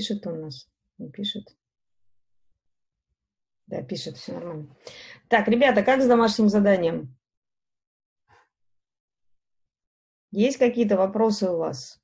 пишет он у нас? Не пишет. Да, пишет, все нормально. Так, ребята, как с домашним заданием? Есть какие-то вопросы у вас?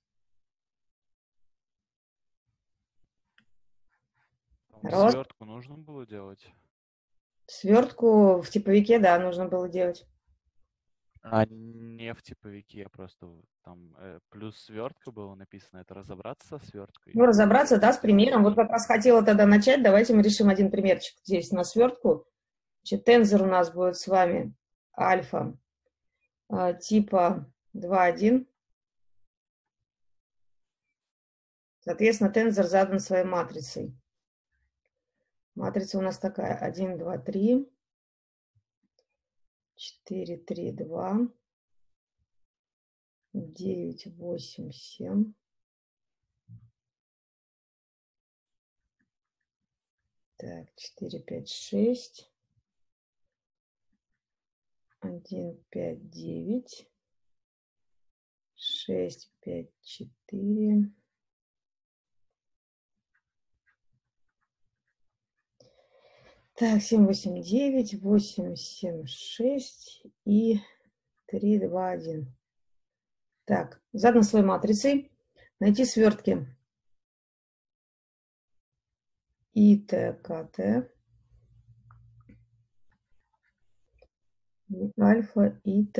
Рост? Свертку нужно было делать? Свертку в типовике, да, нужно было делать. А не в типовике, просто там плюс свертка было написано. Это разобраться со сверткой? Ну, разобраться, да, с Сделать примером. Вот что-то? как раз хотела тогда начать. Давайте мы решим один примерчик здесь на свертку. Значит, тензор у нас будет с вами альфа типа 2,1. Соответственно, тензор задан своей матрицей. Матрица у нас такая: 1, 2, 3, 4, 3, 2, 9, 8, 7. Так, 4, 5, 6. 1, 5, 9. 6, 5, 4. Так, 7, 8, 9, 8, 7, 6 и 3, 2, 1. Так, задан своей матрицей. Найти свертки. ИТ, КТ, альфа, ИТ,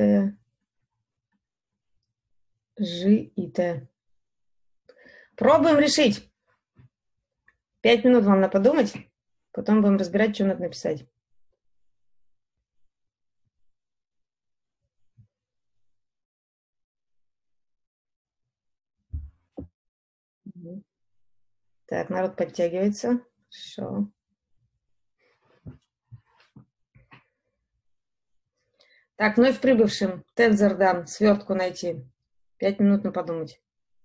Ж, ИТ. Пробуем решить. 5 минут вам надо подумать. Потом будем разбирать, что надо написать. Так, народ подтягивается. Хорошо. Так, вновь прибывшим. Тензор дам, свертку найти. 5 минут на подумать.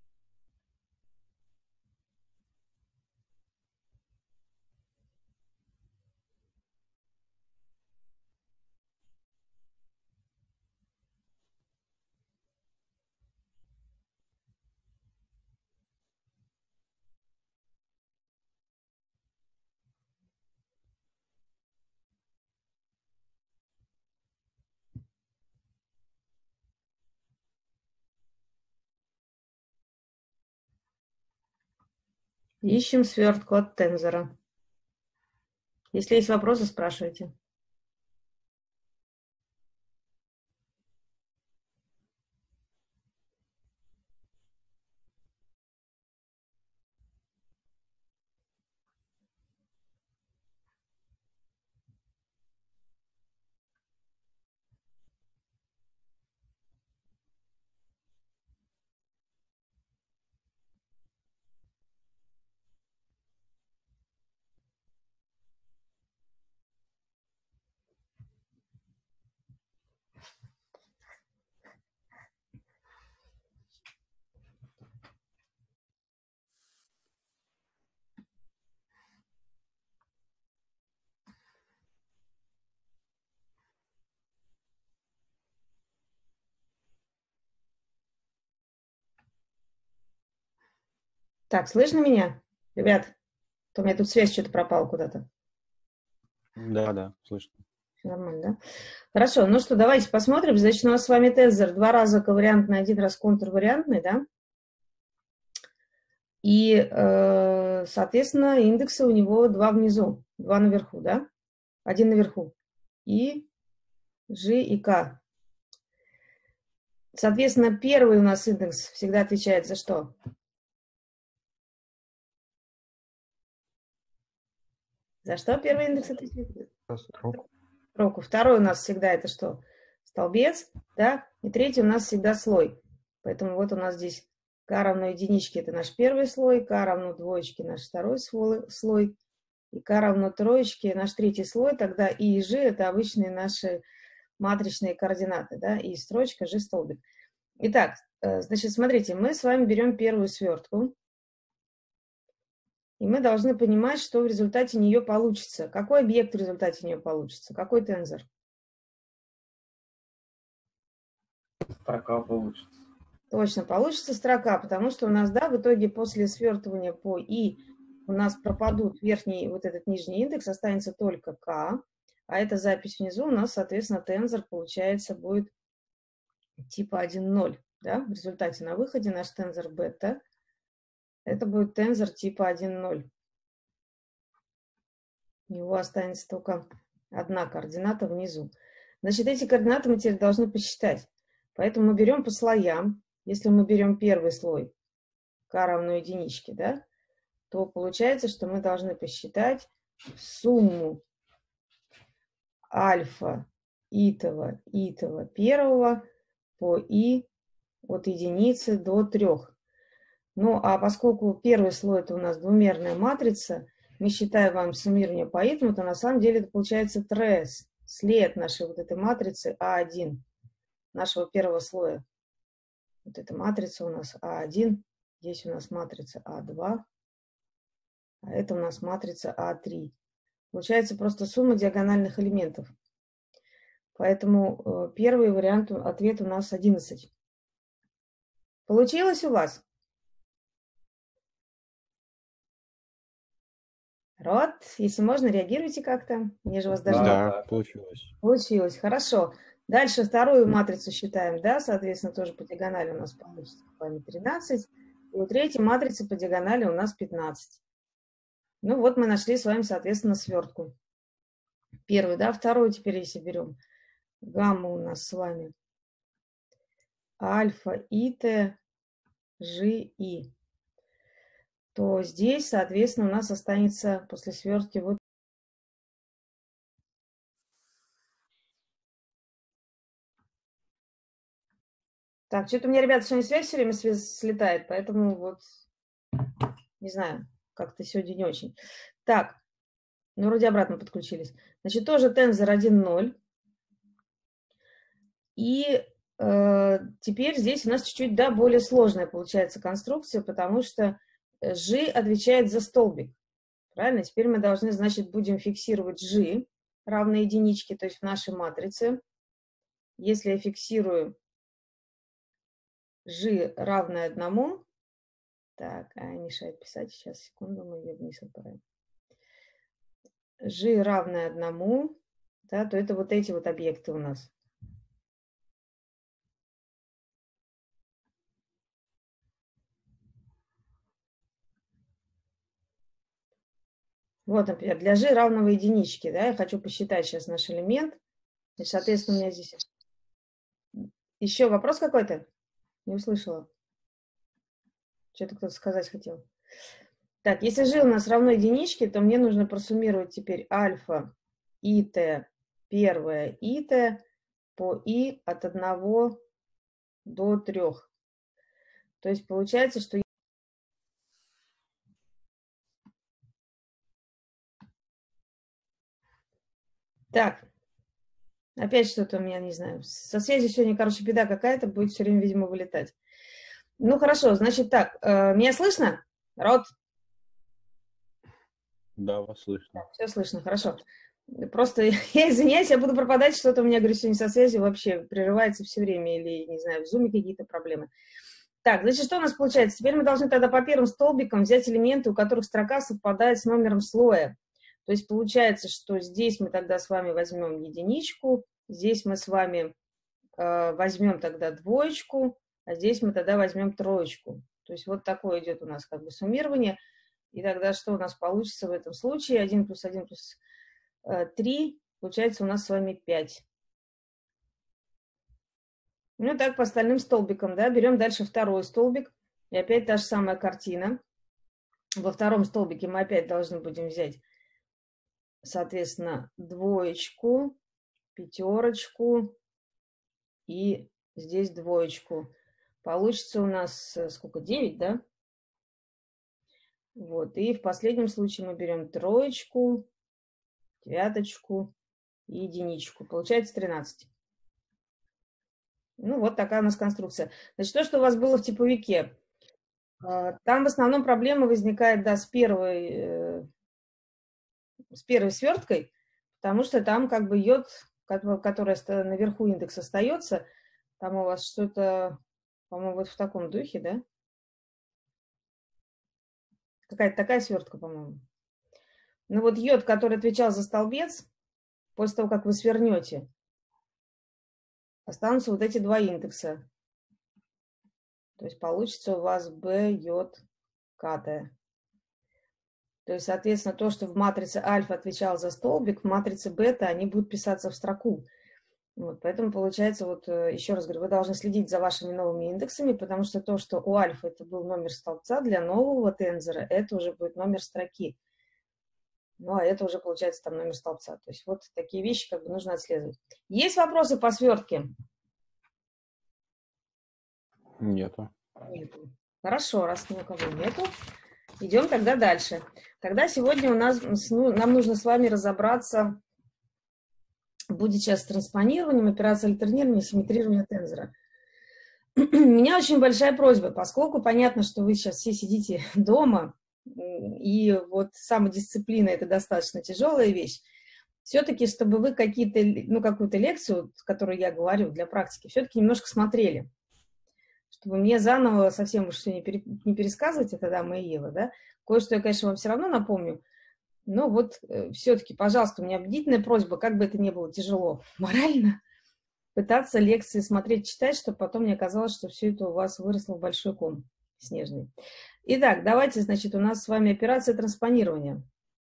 Ищем свертку от тензора. Если есть вопросы, спрашивайте. Так, слышно меня? Ребят, то у меня тут связь что-то пропала куда-то. Да, слышно. Нормально, да? Хорошо, ну что, давайте посмотрим. Значит, у нас с вами тензор 2 раза ковариантный, 1 раз контрвариантный, да? И, соответственно, индексы у него 2 внизу, 2 наверху, да? 1 наверху. И, G и K. Соответственно, первый у нас индекс всегда отвечает за что? За что первый индекс отвечает? Строку. Второй у нас всегда это что? Столбец, да? И третий у нас всегда слой. Поэтому вот у нас здесь k равно единичке, это наш первый слой, k равно двоечке, наш второй слой, и k равно троечке, наш третий слой. Тогда и G это обычные наши матричные координаты, да, и строчка G столбик. Итак, значит, смотрите, мы с вами берем первую свертку, и мы должны понимать, что в результате нее получится. Какой объект в результате нее получится? Какой тензор? Строка получится. Точно, получится строка, потому что у нас, да, в итоге после свертывания по И у нас пропадут верхний, вот этот нижний индекс, останется только k, а эта запись внизу у нас, соответственно, тензор, получается, будет типа 1,0. Да? В результате на выходе наш тензор бета, это будет тензор типа 1,0. У него останется только одна координата внизу. Значит, эти координаты мы теперь должны посчитать. Поэтому мы берем по слоям. Если мы берем первый слой, k равно единичке, да, то получается, что мы должны посчитать сумму альфа итого первого по и от единицы до 3. Ну, а поскольку первый слой это у нас двумерная матрица, мы считаем вам суммирование по итому, то на самом деле это получается трес, след нашей вот этой матрицы А1, нашего первого слоя. Вот эта матрица у нас А1, здесь у нас матрица А2, а это у нас матрица А3. Получается просто сумма диагональных элементов. Поэтому первый вариант, ответ у нас 11. Получилось у вас? Род, если можно, реагируйте как-то. Мне же вас даже... Да, получилось. Получилось, хорошо. Дальше вторую матрицу считаем, да, соответственно, тоже по диагонали у нас получится с вами 13. И у третьей матрицы по диагонали у нас 15. Ну вот мы нашли с вами, соответственно, свертку. Первую, да, вторую теперь если берем. Гамма у нас с вами альфа, ит, жи, и. То здесь, соответственно, у нас останется после свертки вот. Так, что-то у меня, ребята, сегодня связь все время слетает, поэтому вот, не знаю, как-то сегодня не очень. Так, ну вроде обратно подключились. Значит, тоже тензор 1,0. И теперь здесь у нас чуть-чуть, да, более сложная получается конструкция, потому что G отвечает за столбик. Правильно? Теперь мы должны, значит, будем фиксировать G равно единичке, то есть в нашей матрице. Если я фиксирую G равное 1, так, мешает писать, сейчас, секунду, мы ее вниз отправим. G равное 1, да, то это вот эти вот объекты у нас. Вот, например, для G равного единичке, да, я хочу посчитать сейчас наш элемент. И, соответственно, у меня здесь... Еще вопрос какой-то? Не услышала. Что-то кто-то сказать хотел. Так, если G у нас равно единичке, то мне нужно просуммировать теперь альфа, ит, первое ит по и от 1 до 3. То есть получается, что... Так, опять что-то у меня, не знаю, со связью сегодня, короче, беда какая-то, будет все время, видимо, вылетать. Ну, хорошо, значит так, меня слышно? Род? Да, вас слышно. Так, все слышно, хорошо. Просто я извиняюсь, я буду пропадать, что-то у меня, говорю, сегодня со связью вообще прерывается все время, или, не знаю, в зуме какие-то проблемы. Так, значит, что у нас получается? Теперь мы должны тогда по первым столбикам взять элементы, у которых строка совпадает с номером слоя. То есть получается, что здесь мы тогда с вами возьмем единичку, здесь мы с вами возьмем тогда двоечку, а здесь мы тогда возьмем троечку. То есть вот такое идет у нас как бы суммирование. И тогда что у нас получится в этом случае? 1 плюс 1 плюс 3, получается у нас с вами 5. Ну так по остальным столбикам, да, берем дальше второй столбик. И опять та же самая картина. Во втором столбике мы опять должны будем взять, соответственно, двоечку, пятерочку и здесь двоечку. Получится у нас сколько? 9, да? Вот. И в последнем случае мы берем троечку, девяточку и единичку. Получается 13. Ну, вот такая у нас конструкция. Значит, то, что у вас было в типовике, там в основном проблема возникает, да, с первой сверткой, потому что там как бы йод, которая наверху индекс остается, там у вас что-то, по-моему, вот в таком духе, да? Какая-то такая свертка, по-моему. Ну вот йод, который отвечал за столбец, после того, как вы свернете, останутся вот эти два индекса. То есть получится у вас B, йод, катая. То есть, соответственно, то, что в матрице альфа отвечал за столбик, в матрице бета они будут писаться в строку. Вот, поэтому получается, вот еще раз говорю, вы должны следить за вашими новыми индексами, потому что то, что у альфа это был номер столбца, для нового тензора это уже будет номер строки. Ну, а это уже получается там номер столбца. То есть вот такие вещи как бы нужно отслеживать. Есть вопросы по свертке? Нету. Нету. Хорошо, раз ни у кого нету, идем тогда дальше. Тогда сегодня у нас, нам нужно с вами разобраться, будет сейчас с транспонированием, операцией альтернирования, симметрирования тензора. У меня очень большая просьба, поскольку понятно, что вы сейчас все сидите дома, и вот самодисциплина – это достаточно тяжелая вещь, все-таки, чтобы вы какие-то, ну, какую-то лекцию, которую я говорю для практики, все-таки немножко смотрели. Чтобы мне заново совсем уж все не пересказывать, это Адама и Ева, да. Кое-что я, конечно, вам все равно напомню, но вот все-таки, пожалуйста, у меня бдительная просьба, как бы это ни было тяжело морально, пытаться лекции смотреть, читать, чтобы потом не оказалось, что все это у вас выросло в большой ком снежный. Итак, давайте, значит, у нас с вами операция транспонирования.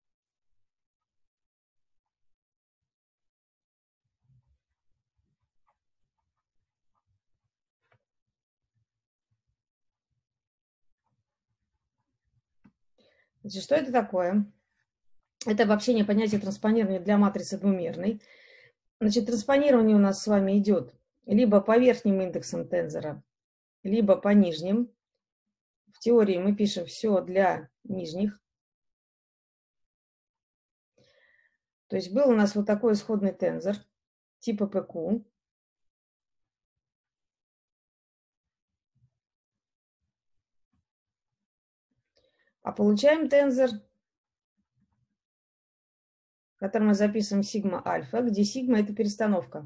Значит, что это такое? Это обобщение понятия транспонирования для матрицы двумерной. Значит, транспонирование у нас с вами идет либо по верхним индексам тензора, либо по нижним. В теории мы пишем все для нижних. То есть был у нас вот такой исходный тензор типа PQ. А получаем тензор, который мы записываем сигма альфа, где сигма это перестановка.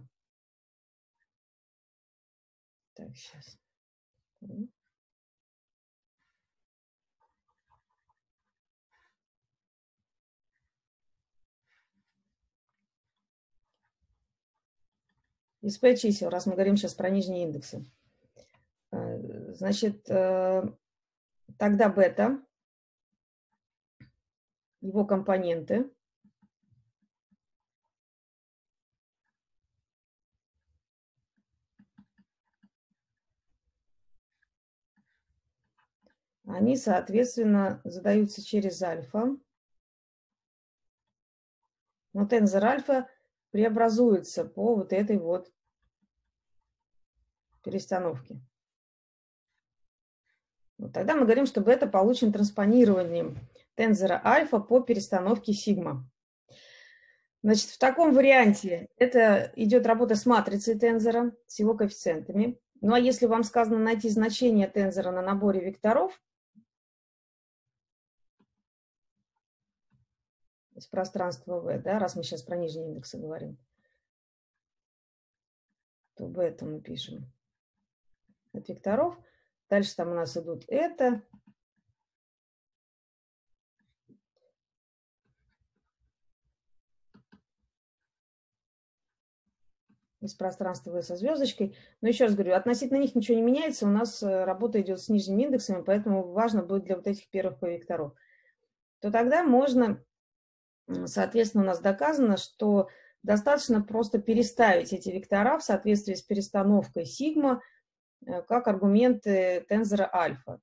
Так, сейчас. Из P чисел, раз мы говорим сейчас про нижние индексы. Значит, тогда бета, его компоненты. Они, соответственно, задаются через альфа. Но тензор альфа преобразуется по вот этой вот перестановке. Вот тогда мы говорим, что бета получен транспонированием тензора альфа по перестановке сигма. Значит, в таком варианте это идет работа с матрицей тензора, с его коэффициентами. Ну а если вам сказано найти значение тензора на наборе векторов из пространства V, да, раз мы сейчас про нижние индексы говорим, то бета мы пишем от векторов. Дальше там у нас идут это. Из пространства V со звездочкой. Но еще раз говорю, относительно них ничего не меняется. У нас работа идет с нижними индексами, поэтому важно будет для вот этих первых векторов. То тогда можно, соответственно, у нас доказано, что достаточно просто переставить эти вектора в соответствии с перестановкой сигма как аргументы тензора альфа.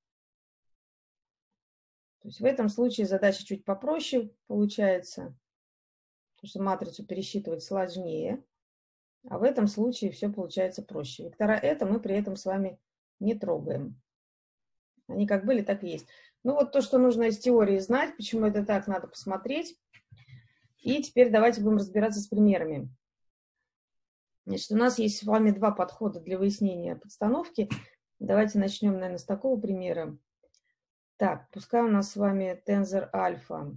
То есть в этом случае задача чуть попроще получается, потому что матрицу пересчитывать сложнее, а в этом случае все получается проще. Вектора это мы при этом с вами не трогаем. Они как были, так и есть. Ну вот то, что нужно из теории знать, почему это так, надо посмотреть. И теперь давайте будем разбираться с примерами. Значит, у нас есть с вами два подхода для выяснения подстановки. Давайте начнем, наверное, с такого примера. Так, пускай у нас с вами тензор альфа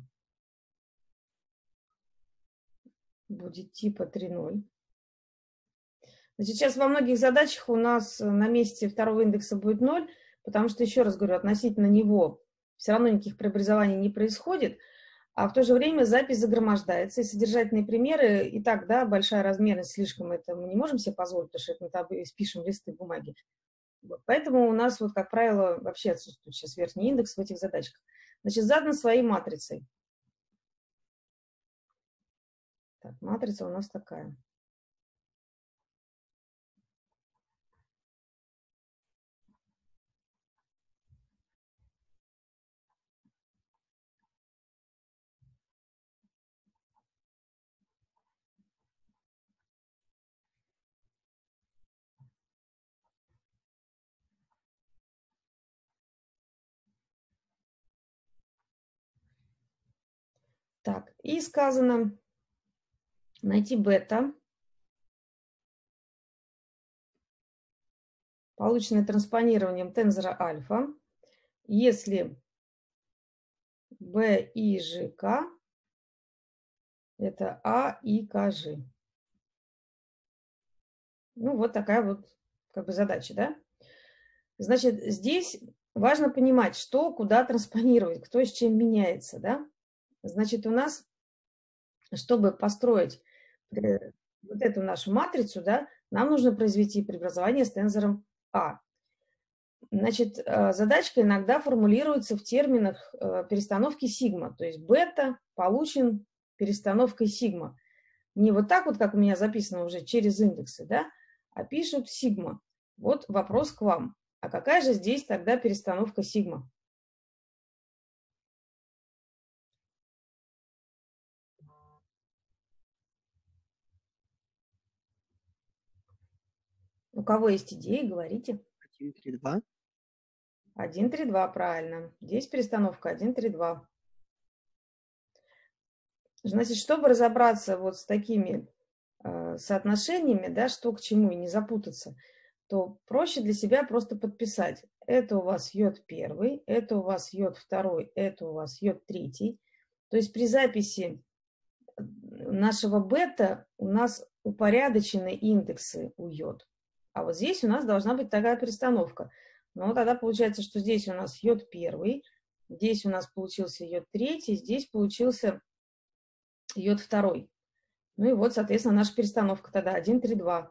будет типа 3,0. Значит, сейчас во многих задачах у нас на месте второго индекса будет 0, потому что, еще раз говорю, относительно него все равно никаких преобразований не происходит, а в то же время запись загромождается, и содержательные примеры, и так, да, большая размерность слишком, это мы не можем себе позволить, потому что это мы там спишем листы бумаги. Вот. Поэтому у нас, вот, как правило, вообще отсутствует сейчас верхний индекс в этих задачках. Значит, задан своей матрицей. Так, матрица у нас такая. Так, и сказано найти бета, полученное транспонированием тензора альфа, если b и ж k это а и к ж. Ну, вот такая вот как бы задача, да? Значит, здесь важно понимать, что куда транспонировать, кто с чем меняется, да? Значит, у нас, чтобы построить вот эту нашу матрицу, да, нам нужно произвести преобразование с тензором А. Значит, задачка иногда формулируется в терминах перестановки сигма, то есть бета получен перестановкой сигма. Не вот так вот, как у меня записано уже через индексы, да, а пишут сигма. Вот вопрос к вам. А какая же здесь тогда перестановка сигма? У кого есть идеи, говорите. 1, 3, 2. 1, 3, 2, правильно. Здесь перестановка 1, 3, 2. Значит, чтобы разобраться вот с такими соотношениями, да, что к чему, и не запутаться, то проще для себя просто подписать. Это у вас йод первый, это у вас йод второй, это у вас йод третий. То есть при записи нашего бета у нас упорядочены индексы у йод. А вот здесь у нас должна быть такая перестановка. Но тогда получается, что здесь у нас йод первый, здесь у нас получился йод третий, здесь получился йод второй. Ну и вот, соответственно, наша перестановка тогда 1, 3, 2.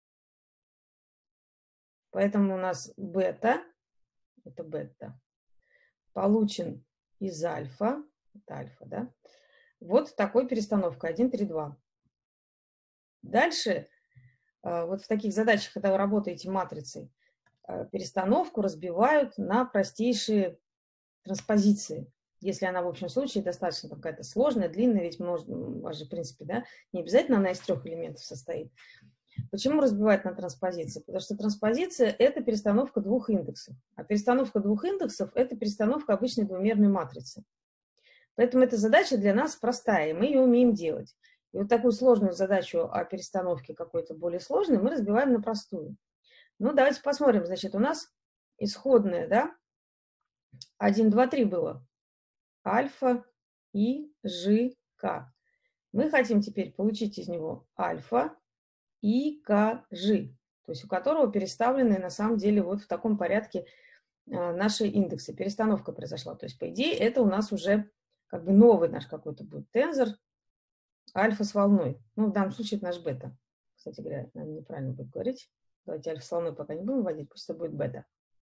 Поэтому у нас бета, это бета, получен из альфа, это альфа, да? Вот такой перестановкой 1, 3, 2. Дальше, вот в таких задачах, когда вы работаете матрицей, перестановку разбивают на простейшие транспозиции. Если она в общем случае достаточно какая-то сложная, длинная, ведь у вас же, в принципе, да, не обязательно она из 3 элементов состоит. Почему разбивать на транспозиции? Потому что транспозиция – это перестановка двух индексов. А перестановка двух индексов – это перестановка обычной двумерной матрицы. Поэтому эта задача для нас простая, и мы ее умеем делать. И вот такую сложную задачу о перестановке какой-то более сложной мы разбиваем на простую. Ну, давайте посмотрим. Значит, у нас исходная, да, 1, 2, 3 было. Альфа, И, Ж, К. Мы хотим теперь получить из него альфа, И, К, Ж, то есть у которого переставлены на самом деле вот в таком порядке наши индексы. Перестановка произошла. То есть, по идее, это у нас уже как бы новый наш какой-то будет тензор альфа с волной. Ну, в данном случае это наш бета. Кстати говоря, наверное, неправильно будет говорить. Давайте альфа с волной пока не будем вводить, пусть это будет бета.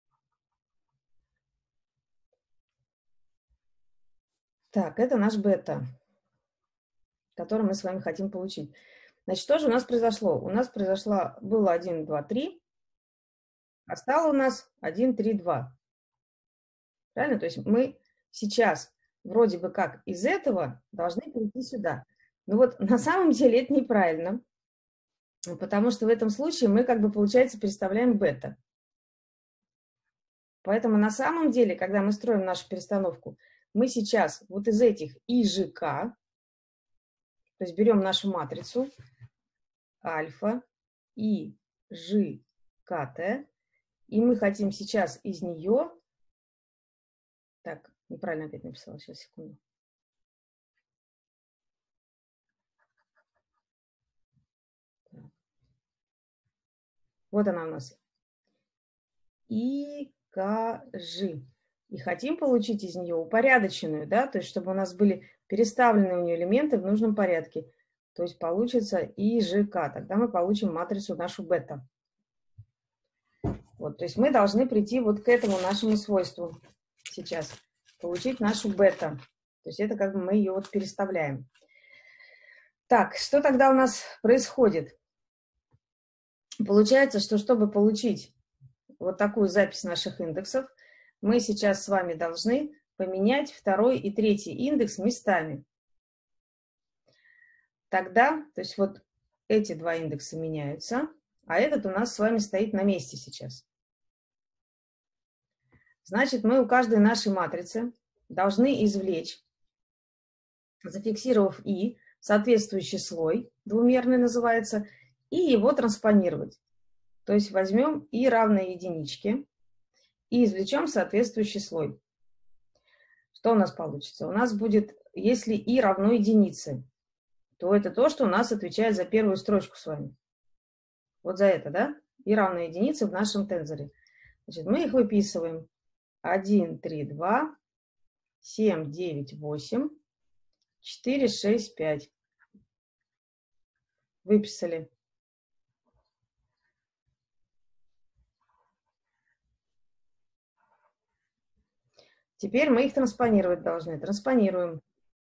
Так, это наш бета, который мы с вами хотим получить. Значит, что же у нас произошло? У нас было 1, 2, 3, а стало у нас 1, 3, 2. Правильно? То есть мы сейчас вроде бы как из этого должны перейти сюда. Но вот на самом деле это неправильно, потому что в этом случае мы как бы, получается, переставляем бета. Поэтому на самом деле, когда мы строим нашу перестановку, мы сейчас вот из этих И, Ж, К, то есть берем нашу матрицу альфа, И, Ж, К, Т, и мы хотим сейчас из нее... Так, неправильно опять написала, сейчас, секунду. Вот она у нас. И, К, Ж. И хотим получить из нее упорядоченную, да, то есть чтобы у нас были переставлены у нее элементы в нужном порядке. То есть получится ИЖК. Тогда мы получим матрицу нашу бета. Вот, то есть мы должны прийти вот к этому нашему свойству сейчас. Получить нашу бета. То есть это как бы мы ее вот переставляем. Так, что тогда у нас происходит? Получается, что чтобы получить вот такую запись наших индексов, мы сейчас с вами должны поменять второй и третий индекс местами. Тогда, то есть вот эти два индекса меняются, а этот у нас с вами стоит на месте сейчас. Значит, мы у каждой нашей матрицы должны извлечь, зафиксировав И, соответствующий слой, двумерный называется, и его транспонировать. То есть возьмем И равное единичке и извлечем соответствующий слой. Что у нас получится? У нас будет, если И равно единице, то это то, что у нас отвечает за первую строчку с вами. Вот за это, да? И равно единице в нашем тензоре. Значит, мы их выписываем. 1, 3, 2, 7, 9, 8, 4, 6, 5. Выписали. Теперь мы их транспонировать должны. Транспонируем.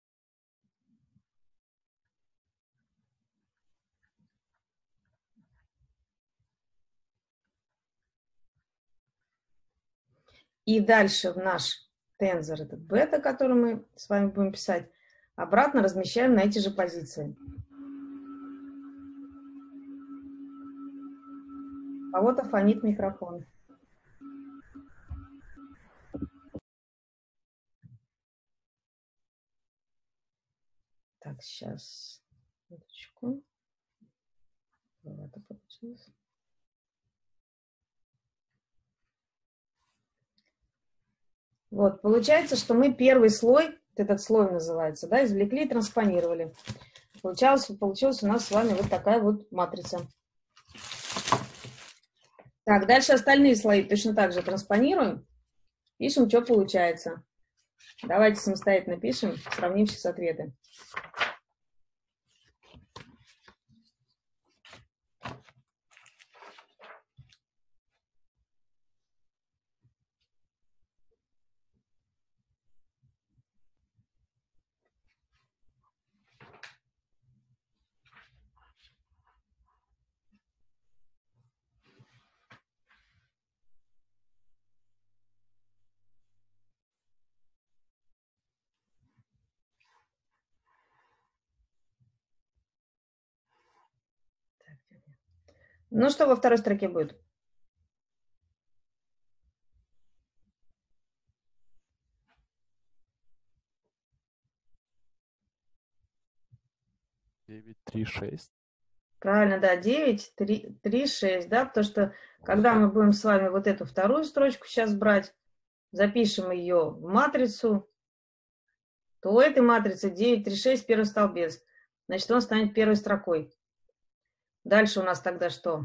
И дальше в наш тензор, этот бета, который мы с вами будем писать, обратно размещаем на эти же позиции. У кого-то фонит микрофон. Так, сейчас. Минуточку. Это получилось. Вот, получается, что мы первый слой, этот слой называется, да, извлекли и транспонировали. Получилась у нас с вами вот такая вот матрица. Так, дальше остальные слои точно так же транспонируем. Пишем, что получается. Давайте самостоятельно пишем, сравним сейчас ответы. Ну, что во второй строке будет? Девять, три, шесть. Правильно, да, 9, 3, 6, да, потому что когда мы будем с вами вот эту вторую строчку сейчас брать, запишем ее в матрицу, то у этой матрицы 9, 3, 6, первый столбец. Значит, он станет первой строкой. Дальше у нас тогда что?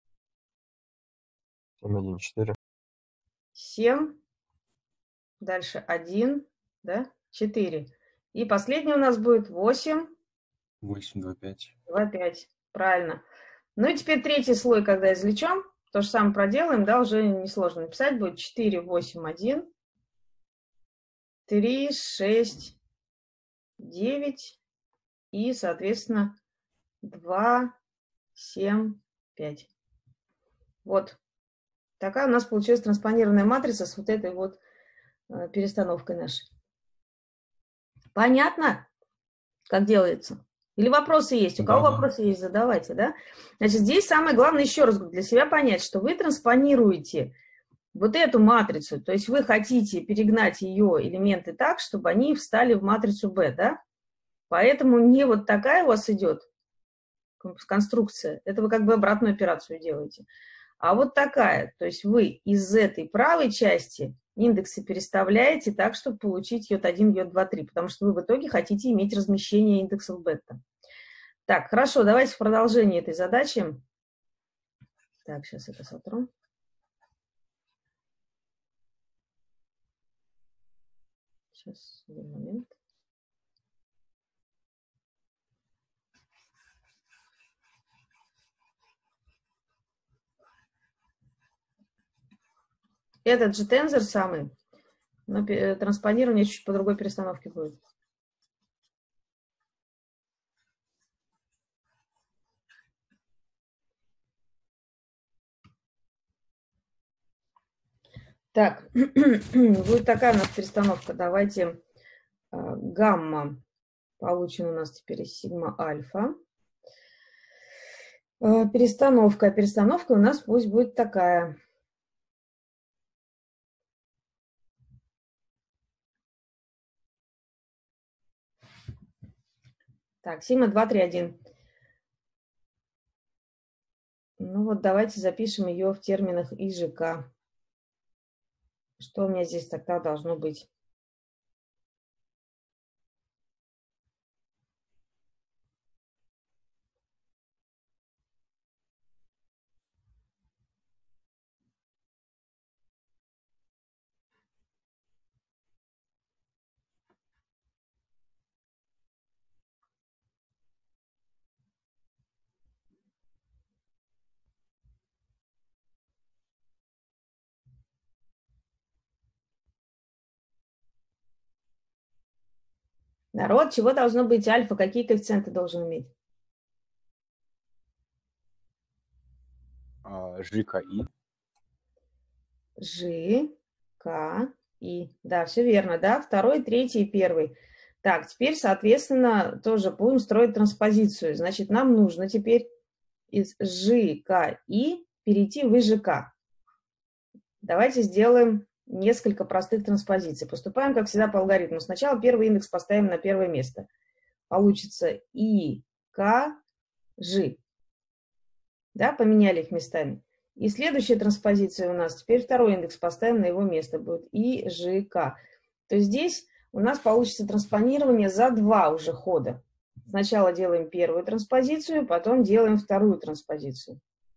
7, 1, 4. 7. Дальше 1, да, 4. И последний у нас будет 8. 8, 2, 5. 2, 5. Правильно. Ну и теперь третий слой, когда извлечем, то же самое проделаем, да, уже несложно написать. Будет 4, 8, 1, 3, 6, 9 и, соответственно, 2, 7, 5. Вот. Такая у нас получилась транспонированная матрица с вот этой вот перестановкой нашей. Понятно, как делается? Или вопросы есть? У кого вопросы есть, задавайте, да? Значит, здесь самое главное еще раз для себя понять, что вы транспонируете вот эту матрицу, то есть вы хотите перегнать ее элементы так, чтобы они встали в матрицу B, да? Поэтому не вот такая у вас идет конструкция, это вы как бы обратную операцию делаете, а вот такая, то есть вы из этой правой части индексы переставляете так, чтобы получить J1, J2, 3, потому что вы в итоге хотите иметь размещение индексов бета. Так, хорошо, давайте в продолжение этой задачи. Так, сейчас это сотру. Сейчас, один момент. Этот же тензор самый, но транспонирование чуть по другой перестановке будет. Так, будет такая у нас перестановка. Давайте гамма получим у нас теперь из сигма альфа. Перестановка. Перестановка у нас пусть будет такая. Так, сигма 2, 3, 1. Ну вот давайте запишем ее в терминах ИЖК. Что у меня здесь тогда должно быть? Народ, чего должно быть альфа? Какие коэффициенты должен иметь? ЖКИ. ЖКИ. Да, все верно, да? Второй, третий и первый. Так, теперь, соответственно, тоже будем строить транспозицию. Значит, нам нужно теперь из ЖКИ перейти в ИЖК. Давайте сделаем несколько простых транспозиций. Поступаем, как всегда, по алгоритму. Сначала первый индекс поставим на первое место. Получится ИКЖ. Да, поменяли их местами. И следующая транспозиция у нас, теперь второй индекс поставим на его место, будет ИЖК. То есть здесь у нас получится транспонирование за два уже хода. Сначала делаем первую транспозицию, потом делаем вторую транспозицию.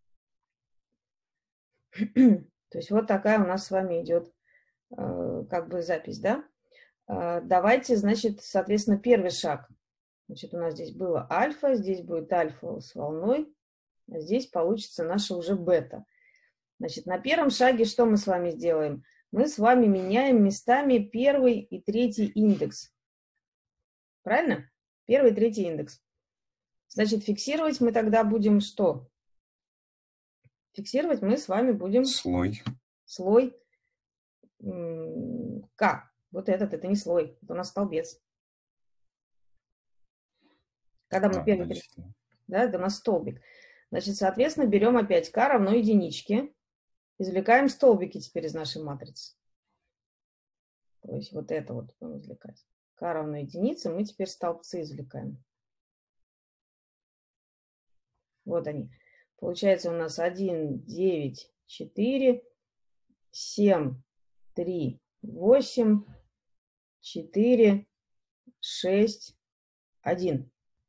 То есть вот такая у нас с вами идет как бы запись, да? Давайте, значит, соответственно, первый шаг. Значит, у нас здесь было альфа, здесь будет альфа с волной, а здесь получится наша уже бета. Значит, на первом шаге что мы с вами сделаем? Мы с вами меняем местами первый и третий индекс. Правильно? Первый и третий индекс. Значит, фиксировать мы тогда будем что? Фиксировать мы с вами будем... Слой. Слой К. Вот это не слой, это у нас столбец. Когда мы первый... Да, это у нас столбик. Значит, соответственно, берем опять К равно единичке. Извлекаем столбики теперь из нашей матрицы. То есть вот это вот будем извлекать. К равно единице, мы теперь столбцы извлекаем. Вот они. Получается у нас 1, 9, 4, 7, 3, 8, 4, 6, 1.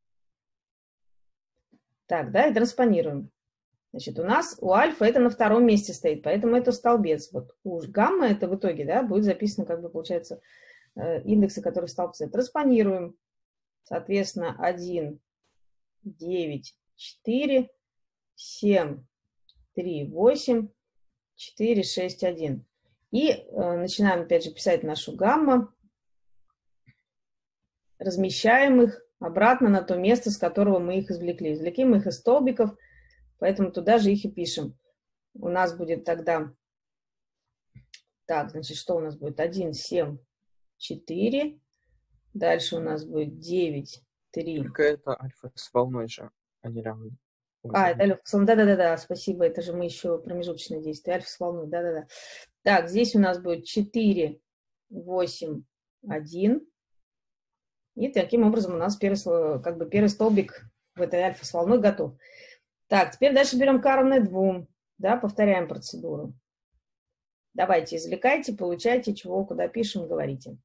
Так, да, и транспонируем. Значит, у нас у альфа это на втором месте стоит, поэтому это столбец. Вот у гамма это в итоге, да, будет записано, как бы, получается, индексы, которые в столбце. Транспонируем. Соответственно, 1, 9, 4, 7, 3, 8, 4, 6, 1. И начинаем, опять же, писать нашу гамма. Размещаем их обратно на то место, с которого мы их извлекли. Извлекли мы их из столбиков, поэтому туда же их и пишем. У нас будет тогда... Так, значит, что у нас будет? 1, 7, 4. Дальше у нас будет 9, 3. Только это альфа с волной же, а не лямбда. Это альфа с волной. Да-да-да, спасибо. Это же мы еще промежуточное действие. Альфа с волной. Да-да-да. Так, здесь у нас будет 4, 8, 1. И таким образом у нас первый, как бы первый столбик в этой альфа с волной готов. Так, теперь дальше берем К равное 2. Да, повторяем процедуру. Давайте, извлекайте, получайте, чего, куда пишем, говорите.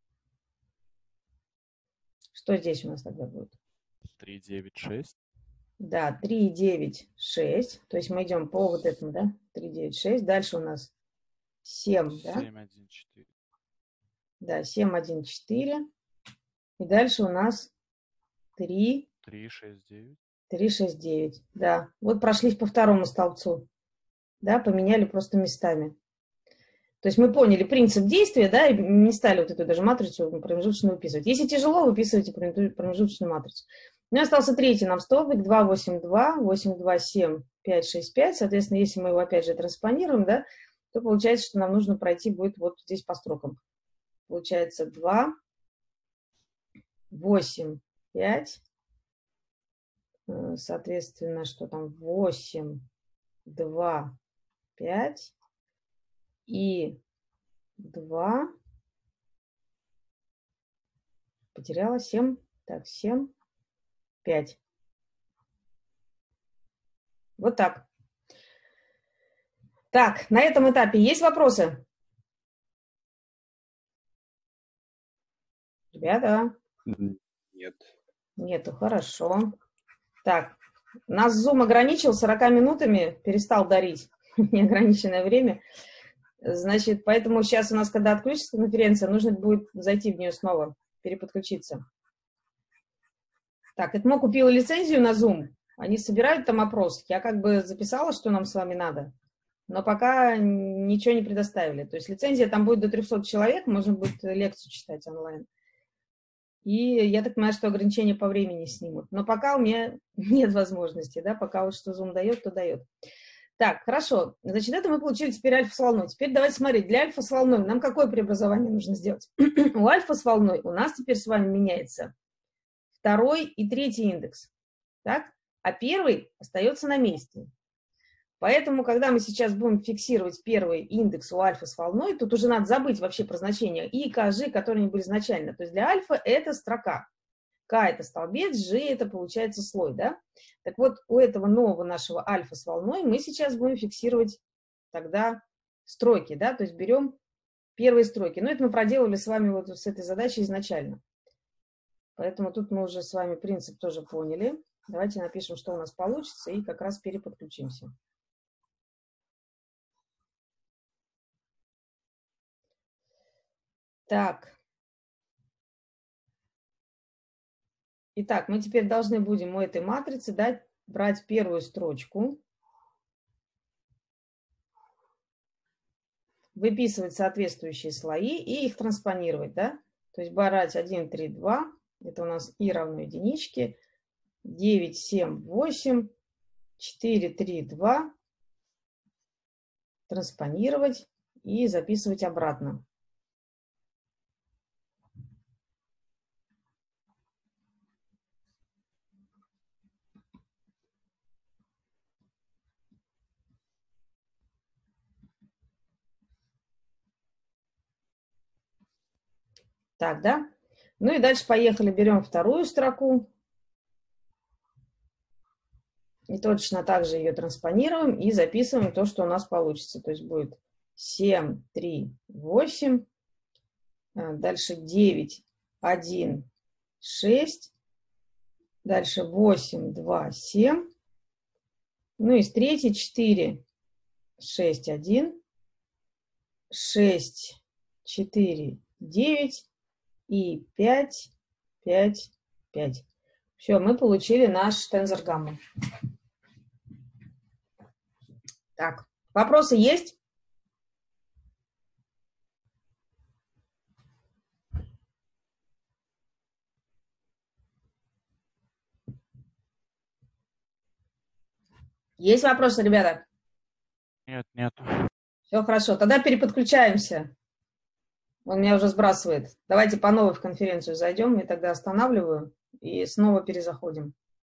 Что здесь у нас тогда будет? 3, 9, 6. Да, 3, 9, 6. То есть мы идем по вот этому, да? 3, 9, 6. Дальше у нас 7, да? 7, 1, 4. Да, 7, 1, 4. И дальше у нас 3, 3, 6, 9. 3, 6, 9. Да, вот прошлись по второму столбцу. Да, поменяли просто местами. То есть мы поняли принцип действия, да, и не стали вот эту даже матрицу промежуточную выписывать. Если тяжело, выписывайте промежуточную матрицу. У меня остался третий нам столбик, 2, 8, 2, 8, 2, 7, 5, 6, 5. Соответственно, если мы его опять же транспонируем, да, то получается, что нам нужно пройти будет вот здесь по строкам. Получается 2, 8, 5. Соответственно, что там 8, 2, 5 и 2. Потеряла 7. Так, 7, 5. Вот так. Так, на этом этапе есть вопросы? Ребята? Нет. Нету, хорошо. Так, нас Zoom ограничил 40 минутами, перестал дарить неограниченное время. Значит, поэтому сейчас у нас, когда отключится конференция, нужно будет зайти в нее снова, переподключиться. Так, это мы купила лицензию на Zoom. Они собирают там опрос. Я как бы записала, что нам с вами надо, но пока ничего не предоставили. То есть лицензия там будет до 300 человек, можно будет лекцию читать онлайн. И я так понимаю, что ограничения по времени снимут. Но пока у меня нет возможности, да, пока вот что Zoom дает, то дает. Так, хорошо. Значит, это мы получили теперь альфа с волной. Теперь давайте смотреть. Для альфа с волной нам какое преобразование нужно сделать? У альфа с волной у нас теперь с вами меняется второй и третий индекс. Так? А первый остается на месте. Поэтому, когда мы сейчас будем фиксировать первый индекс у альфа с волной, тут уже надо забыть вообще про значения и, К, Ж, которые они были изначально. То есть для альфа это строка. К это столбец, Ж это получается слой, да? Так вот, у этого нового нашего альфа с волной мы сейчас будем фиксировать тогда строки, да? То есть берем первые строки. Но это мы проделали с вами вот с этой задачей изначально. Поэтому тут мы уже с вами принцип тоже поняли. Давайте напишем, что у нас получится, и как раз переподключимся. Так. Итак, мы теперь должны будем у этой матрицы брать первую строчку, выписывать соответствующие слои и их транспонировать, да? То есть брать 1, 3, 2, это у нас и равно единичке, 9, 7, 8, 4, 3, 2, транспонировать и записывать обратно. Так, да? Ну и дальше поехали, берем вторую строку. И точно так же ее транспонируем и записываем то, что у нас получится. То есть будет 7, 3, 8. Дальше 9, 1, 6. Дальше 8, 2, 7. Ну и с третьей 4, 6, 1. 6, 4, 9. И 5, 5, 5. Все, мы получили наш тензор гамма. Так, вопросы есть? Есть вопросы, ребята? Нет, нет. Все хорошо, тогда переподключаемся. Он меня уже сбрасывает. Давайте по новой в конференцию зайдем, я тогда останавливаю и снова перезаходим.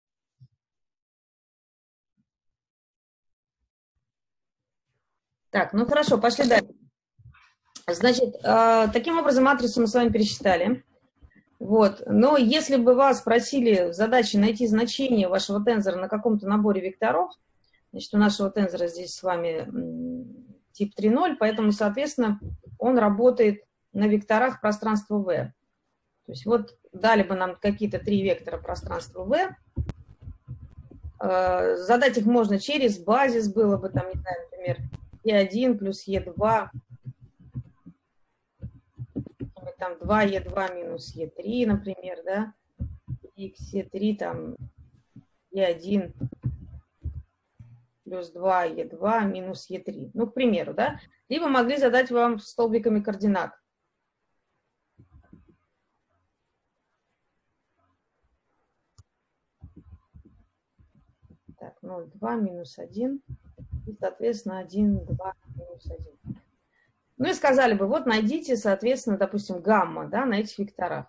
Так, ну хорошо, пошли дальше. Значит, таким образом матрицу мы с вами пересчитали. Вот. Но если бы вас просили в задаче найти значение вашего тензора на каком-то наборе векторов, значит, у нашего тензора здесь с вами тип 3.0, поэтому, соответственно, он работает на векторах пространства V. То есть вот дали бы нам какие-то 3 вектора пространства V. Задать их можно через базис, было бы там, не знаю, например, Е1 плюс Е2, там 2Е2 минус Е3, например, да, x Е3 там Е1 плюс 2Е2 минус Е3. Ну, к примеру, да. Либо могли задать вам столбиками координат. Так, 0, 2, минус 1. И, соответственно, 1, 2, минус 1. Ну и сказали бы, вот найдите, соответственно, допустим, гамма, да, на этих векторах.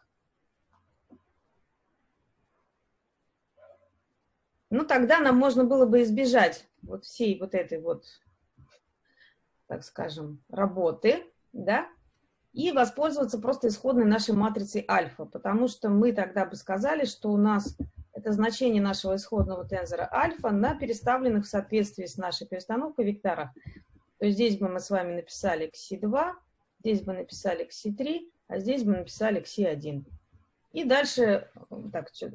Ну, тогда нам можно было бы избежать вот всей вот этой вот, так скажем, работы, да, и воспользоваться просто исходной нашей матрицей альфа, потому что мы тогда бы сказали, что у нас это значение нашего исходного тензора альфа на переставленных в соответствии с нашей перестановкой векторах. То есть здесь бы мы с вами написали xi2, здесь бы написали xi3, а здесь бы написали xi1. И дальше, так, что,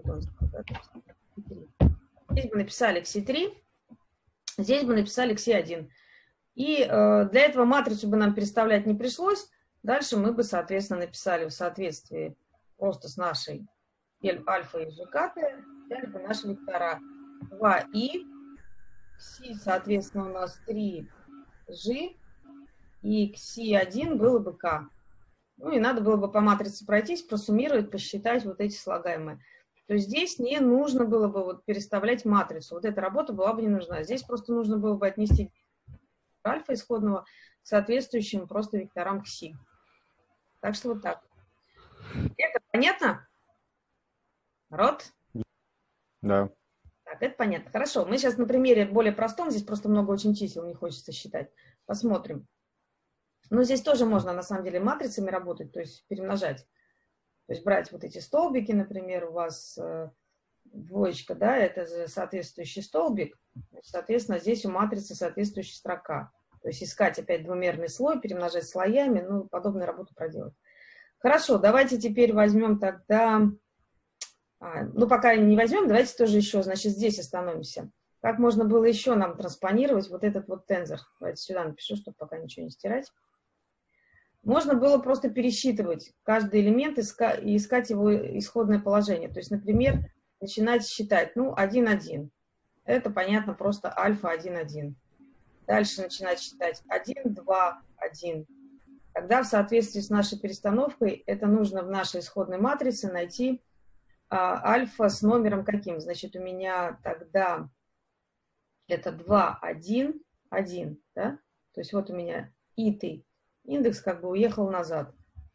здесь бы написали xi3, здесь бы написали xi1. И для этого матрицу бы нам переставлять не пришлось. Дальше мы бы, соответственно, написали в соответствии просто с нашей альфа и жк, взяли бы наши вектора 2i, xi, соответственно, у нас 3g, и xi1 было бы k. Ну и надо было бы по матрице пройтись, просуммировать, посчитать вот эти слагаемые. То есть здесь не нужно было бы вот переставлять матрицу. Вот эта работа была бы не нужна. Здесь просто нужно было бы отнести альфа исходного к соответствующим просто векторам xi. Так что вот так. Это понятно? Народ? Да. Так, это понятно. Хорошо. Мы сейчас на примере более простом. Здесь просто много очень чисел, не хочется считать. Посмотрим. Но здесь тоже можно, на самом деле, матрицами работать, то есть перемножать. То есть брать вот эти столбики, например, у вас двоечка, да, это соответствующий столбик. Соответственно, здесь у матрицы соответствующая строка. То есть искать опять двумерный слой, перемножать слоями, ну, подобную работу проделать. Хорошо, давайте теперь возьмем тогда... ну, пока не возьмем, давайте тоже еще, значит, здесь остановимся. Как можно было еще нам транспонировать вот этот вот тензор? Давайте сюда напишу, чтобы пока ничего не стирать. Можно было просто пересчитывать каждый элемент и искать его исходное положение. То есть, например, начинать считать, ну, 1, 1. Это, понятно, просто альфа 1, 1. Дальше начинать считать 1, 2, 1. Тогда в соответствии с нашей перестановкой это нужно в нашей исходной матрице найти альфа с номером каким. Значит, у меня тогда это 2, 1, 1. Да? То есть вот у меня итый индекс как бы уехал назад.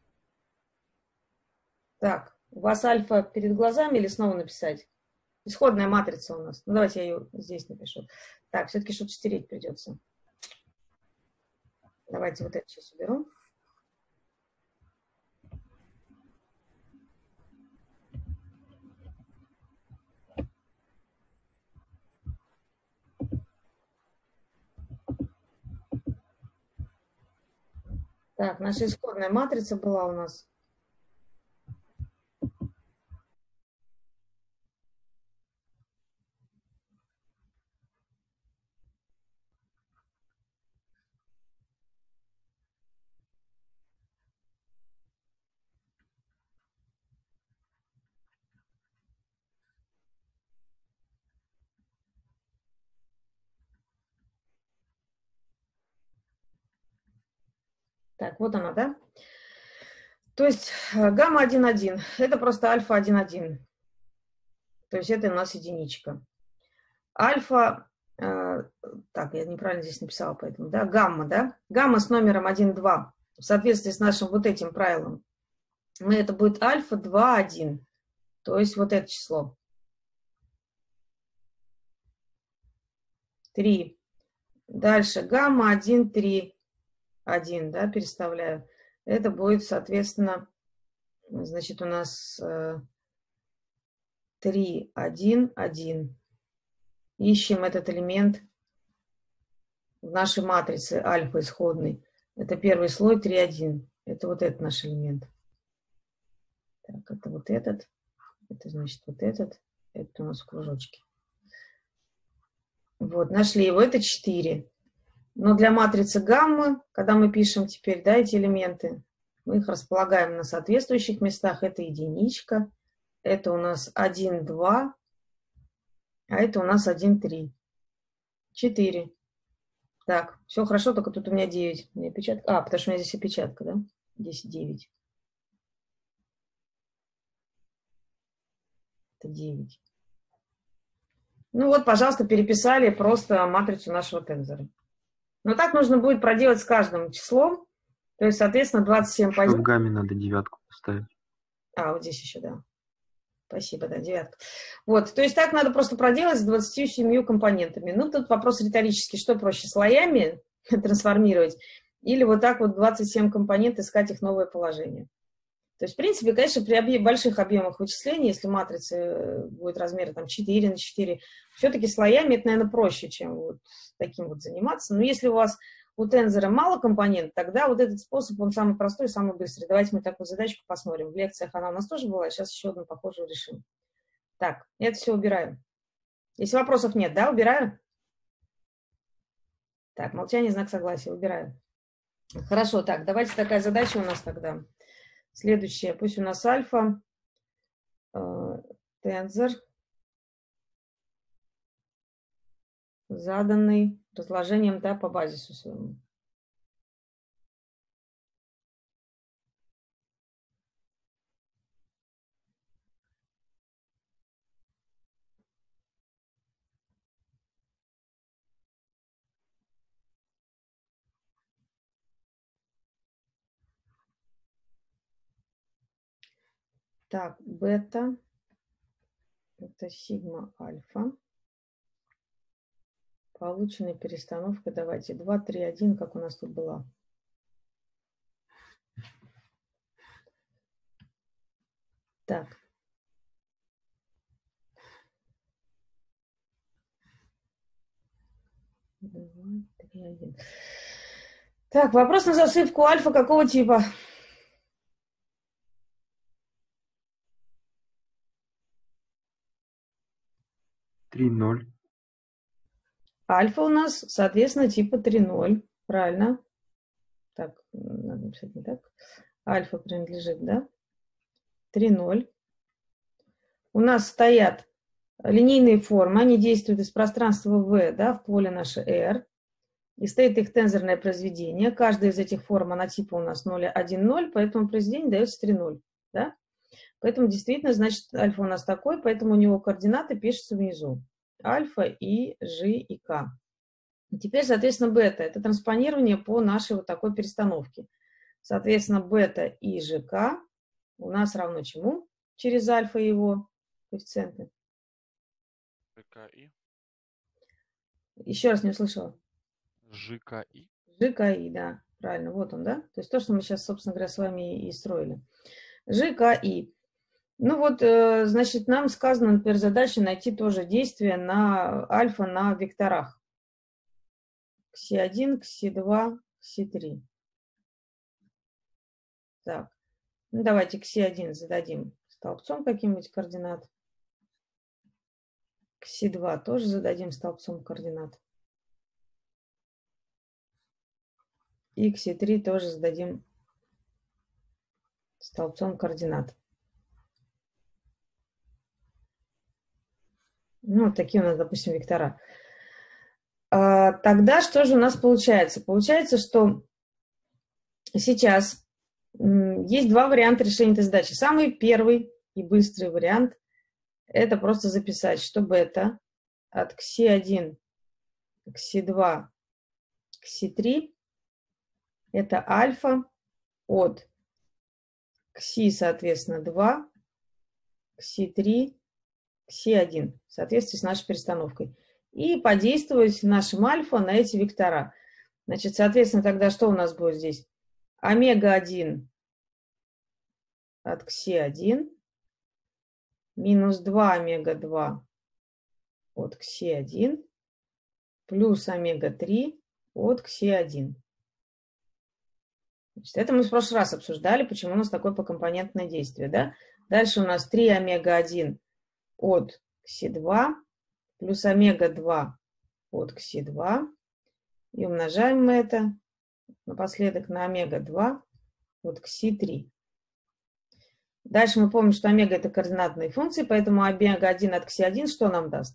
Так, у вас альфа перед глазами или снова написать? Исходная матрица у нас. Ну, давайте я ее здесь напишу. Так, все-таки что-то стереть придется. Давайте вот это сейчас уберу. Так, наша исходная матрица была у нас. Так, вот она, да? То есть гамма 1,1 это просто альфа 1,1. То есть это у нас единичка. Альфа, так, я неправильно здесь написала, поэтому, да, гамма, да? Гамма с номером 1,2 в соответствии с нашим вот этим правилом. Это будет альфа 2,1. То есть вот это число. 3. Дальше гамма 1,3. 1, да, переставляю. Это будет, соответственно, значит, у нас 3, 1, 1. Ищем этот элемент в нашей матрице альфа исходной. Это первый слой 3, 1. Это вот этот наш элемент. Так, это вот этот. Это значит вот этот. Это у нас в кружочке. Вот, нашли его, это 4. Но для матрицы гаммы, когда мы пишем теперь, да, эти элементы, мы их располагаем на соответствующих местах. Это единичка, это у нас 1, 2, а это у нас 1, 3. 4. Так, все хорошо, только тут у меня 9. У меня опечатка. А, потому что у меня здесь опечатка, да? Здесь 9. Это 9. Ну вот, пожалуйста, переписали просто матрицу нашего тензора. Но так нужно будет проделать с каждым числом. То есть, соответственно, 27 позиций. В гамме надо 9 поставить. А, вот здесь еще, да. Спасибо, да, 9. Вот, то есть так надо просто проделать с 27 компонентами. Ну, тут вопрос риторический, что проще, слоями трансформировать или вот так вот 27 компонент искать их новое положение. То есть, в принципе, конечно, при больших объемах вычислений, если матрица будет размера там 4 на 4, все-таки слоями это, наверное, проще, чем вот таким вот заниматься. Но если у вас у тензора мало компонент, тогда вот этот способ, он самый простой, самый быстрый. Давайте мы такую задачку посмотрим. В лекциях она у нас тоже была, сейчас еще одну похожую решим. Так, это все убираю. Если вопросов нет, да, убираю? Так, молчание, знак согласия, убираю. Хорошо, так, давайте такая задача у нас тогда. Следующая, пусть у нас альфа, тензор, заданный разложением, да, по базису своему. Так, бета, это сигма альфа. Полученная перестановка, давайте 2, 3, 1, как у нас тут была. Так. Два, 3, 1. Так, вопрос на засыпку альфа какого типа? Три, 0. Альфа у нас, соответственно, типа 3,0. Правильно. Так, надо написать не так. Альфа принадлежит, да? 3,0. У нас стоят линейные формы, они действуют из пространства V, да, в поле наше R. И стоит их тензорное произведение. Каждая из этих форм, она типа у нас 0, 1, 0, поэтому произведение дается 3,0. Да? Поэтому действительно, значит, альфа у нас такой, поэтому у него координаты пишутся внизу. Альфа, И, Ж и К. Теперь, соответственно, бета. Это транспонирование по нашей вот такой перестановке. Соответственно, бета И, Ж, К у нас равно чему? Через альфа и его коэффициенты. ЖКИ. Еще раз не услышала. ЖКИ. ЖКИ, да, правильно, вот он, да? То есть то, что мы сейчас, собственно говоря, с вами и строили. ЖКИ. Ну вот, значит, нам сказано, например, задача найти тоже действие на альфа на векторах. Кси1, Кси2, Кси3. Так, ну давайте Кси1 зададим столбцом каким-нибудь координат. Кси2 тоже зададим столбцом координат. И Кси3 тоже зададим столбцом координат. Ну, вот такие у нас, допустим, вектора. Тогда что же у нас получается? Получается, что сейчас есть два варианта решения этой задачи. Самый первый и быстрый вариант – это просто записать, что бета от Кси1, Кси2, Кси3 – это альфа от Кси, соответственно, 2, Кси3, Кси1 в соответствии с нашей перестановкой. И подействовать нашим альфа на эти вектора. Значит, соответственно, тогда что у нас будет здесь? Омега-1 от Кси1 минус 2 омега-2 от Кси1 плюс омега-3 от Кси1. Значит, это мы в прошлый раз обсуждали, почему у нас такое покомпонентное действие. Да? Дальше у нас 3 омега-1 от Кси2 плюс омега-2 от кси2. И умножаем мы это напоследок на омега-2 от кси3. Дальше мы помним, что омега – это координатные функции, поэтому омега-1 от кси1 что нам даст?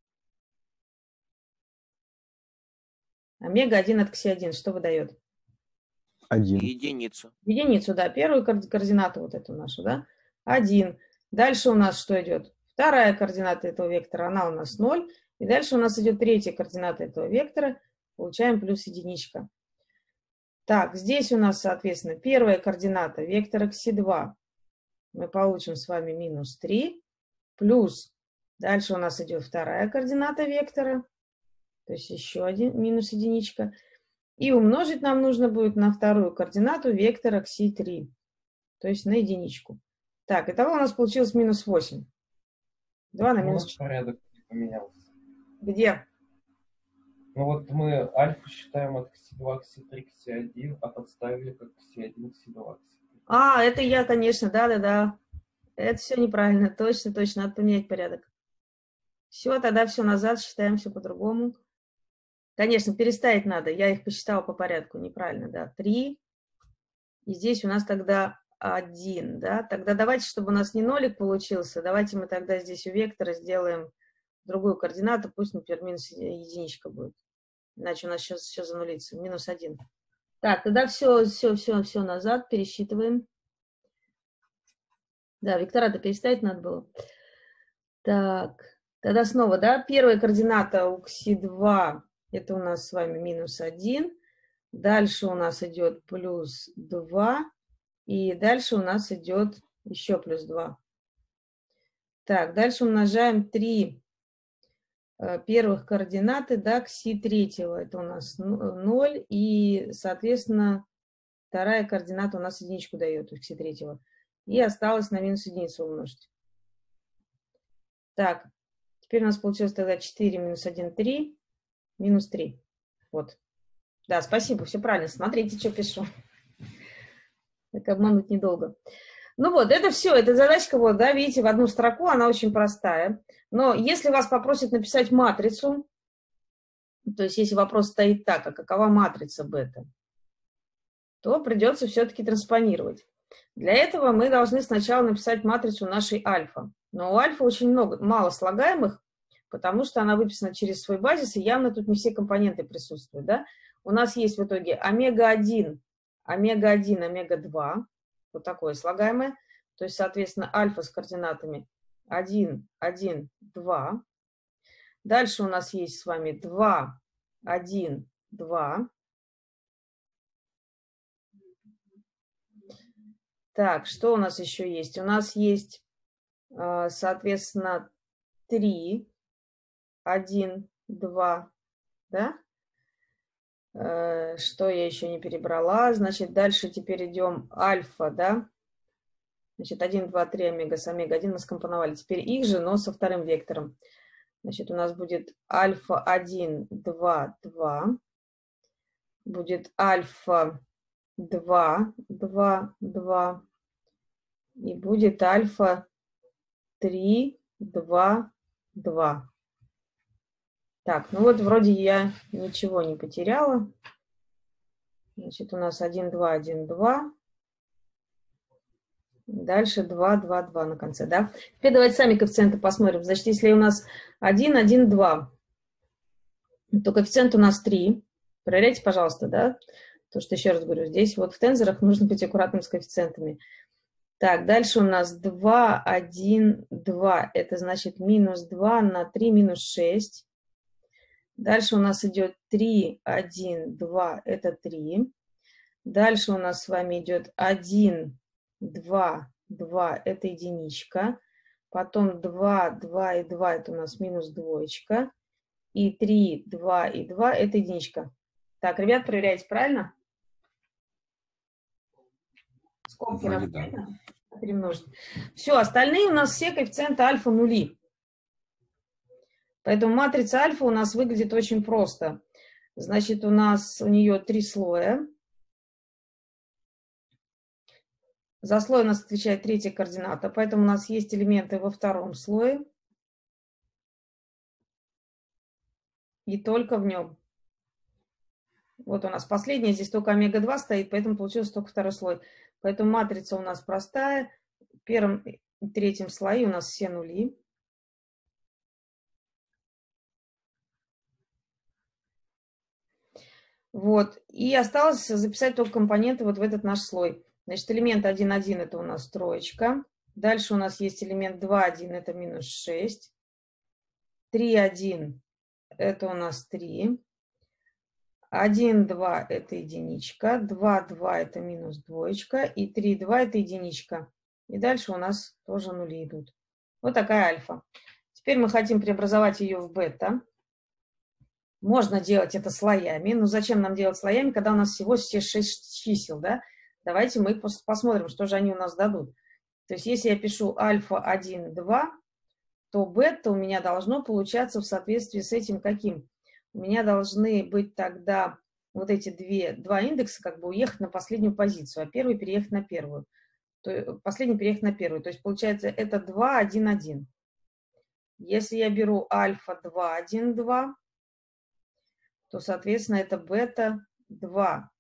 Омега-1 от кси1 что выдает? 1. Единицу. Единицу, да, первую координату вот эту нашу, да, 1. Дальше у нас что идет? Вторая координата этого вектора, она у нас 0. И дальше у нас идет третья координата этого вектора, получаем плюс единичка. Так, здесь у нас, соответственно, первая координата вектора кси2. Мы получим с вами минус 3, плюс, дальше у нас идет вторая координата вектора, то есть еще один минус единичка. И умножить нам нужно будет на вторую координату вектора кси3, то есть на единичку. Так, итого у нас получилось минус 8. 2 на минус 4. Порядок не поменялся. Где? Ну вот мы альфа считаем от кси2, кси3, кси1, а подставили как кси1, кси2, кси3. А, это я, конечно, да-да-да. Это все неправильно, точно, надо поменять порядок. Все, тогда все назад, считаем все по-другому. Конечно, переставить надо, я их посчитала по порядку, неправильно, да, 3. И здесь у нас тогда 1, да. Тогда давайте, чтобы у нас не нолик получился, давайте мы тогда здесь у вектора сделаем другую координату, пусть, например, минус единичка будет. Иначе у нас сейчас все занулится, минус 1. Так, тогда все назад пересчитываем. Да, вектора-то переставить надо было. Так, тогда снова, да, первая координата у кси2, это у нас с вами минус 1. Дальше у нас идет плюс 2. И дальше у нас идет еще плюс 2. Так, дальше умножаем 3 первых координаты, да, кси3, это у нас 0, и, соответственно, вторая координата у нас единичку дает у кси3. И осталось на минус единицу умножить. Так, теперь у нас получилось тогда 4 минус 1, 3, минус 3. Вот. Да, спасибо, все правильно. Смотрите, что пишу. Так обмануть недолго. Ну вот, это все, эта задачка, вот, да, видите, в одну строку, она очень простая. Но если вас попросят написать матрицу, то есть если вопрос стоит так, а какова матрица бета, то придется все-таки транспонировать. Для этого мы должны сначала написать матрицу нашей альфа. Но у альфа очень мало слагаемых, потому что она выписана через свой базис, и явно тут не все компоненты присутствуют, да. У нас есть в итоге омега-1, омега-1, омега-2. Вот такое слагаемое. То есть, соответственно, альфа с координатами 1, 1, 2. Дальше у нас есть с вами 2, 1, 2. Так, что у нас еще есть? У нас есть, соответственно, 3, 1, 2, да? Что я еще не перебрала? Значит, дальше теперь идем альфа, да? Значит, 1, 2, 3 омега с омега-1 мы скомпоновали. Теперь их же, но со вторым вектором. Значит, у нас будет альфа 1, 2, 2. Будет альфа 2, 2, 2. И будет альфа 3, 2, 2. Так, ну вот вроде я ничего не потеряла. Значит, у нас 1, 2, 1, 2. Дальше 2, 2, 2 на конце, да? Теперь давайте сами коэффициенты посмотрим. Значит, если у нас 1, 1, 2, то коэффициент у нас 3. Проверяйте, пожалуйста, да? То, что еще раз говорю, здесь вот в тензорах нужно быть аккуратным с коэффициентами. Так, дальше у нас 2, 1, 2. Это значит минус 2 на 3, минус 6. Дальше у нас идет 3, 1, 2. Это 3. Дальше у нас с вами идет 1, 2, 2. Это единичка. Потом 2, 2 и 2. Это у нас минус двоечка. И 3, 2 и 2. Это единичка. Так, ребят, проверяйте, правильно? Скобки нам перемножить. Все, остальные у нас все коэффициенты альфа нули. Поэтому матрица альфа у нас выглядит очень просто. Значит, у нее 3 слоя. За слой у нас отвечает третья координата, поэтому у нас есть элементы во втором слое. и только в нем. Вот у нас последняя, здесь только омега-2 стоит, поэтому получился только второй слой. Поэтому матрица у нас простая. В первом и третьем слое у нас все нули. Вот. И осталось записать только компоненты вот в этот наш слой. Значит, элемент 1,1 это у нас троечка. Дальше у нас есть элемент 2,1, это минус 6. 3,1 это у нас 3. 1,2 это единичка. 2,2 это минус двоечка. И 3,2 это единичка. И дальше у нас тоже нули идут. Вот такая альфа. Теперь мы хотим преобразовать ее в бета. Можно делать это слоями. Но зачем нам делать слоями, когда у нас всего все 6 чисел, да? Давайте мы посмотрим, что же они у нас дадут. То есть если я пишу альфа 1, 2, то бета у меня должно получаться в соответствии с этим каким? У меня должны быть тогда вот эти два индекса как бы уехать на последнюю позицию, а первый переехать на первую. Последний переехать на первую. То есть получается это 2, 1, 1. Если я беру альфа 2, 1, 2, то, соответственно, это бета 2,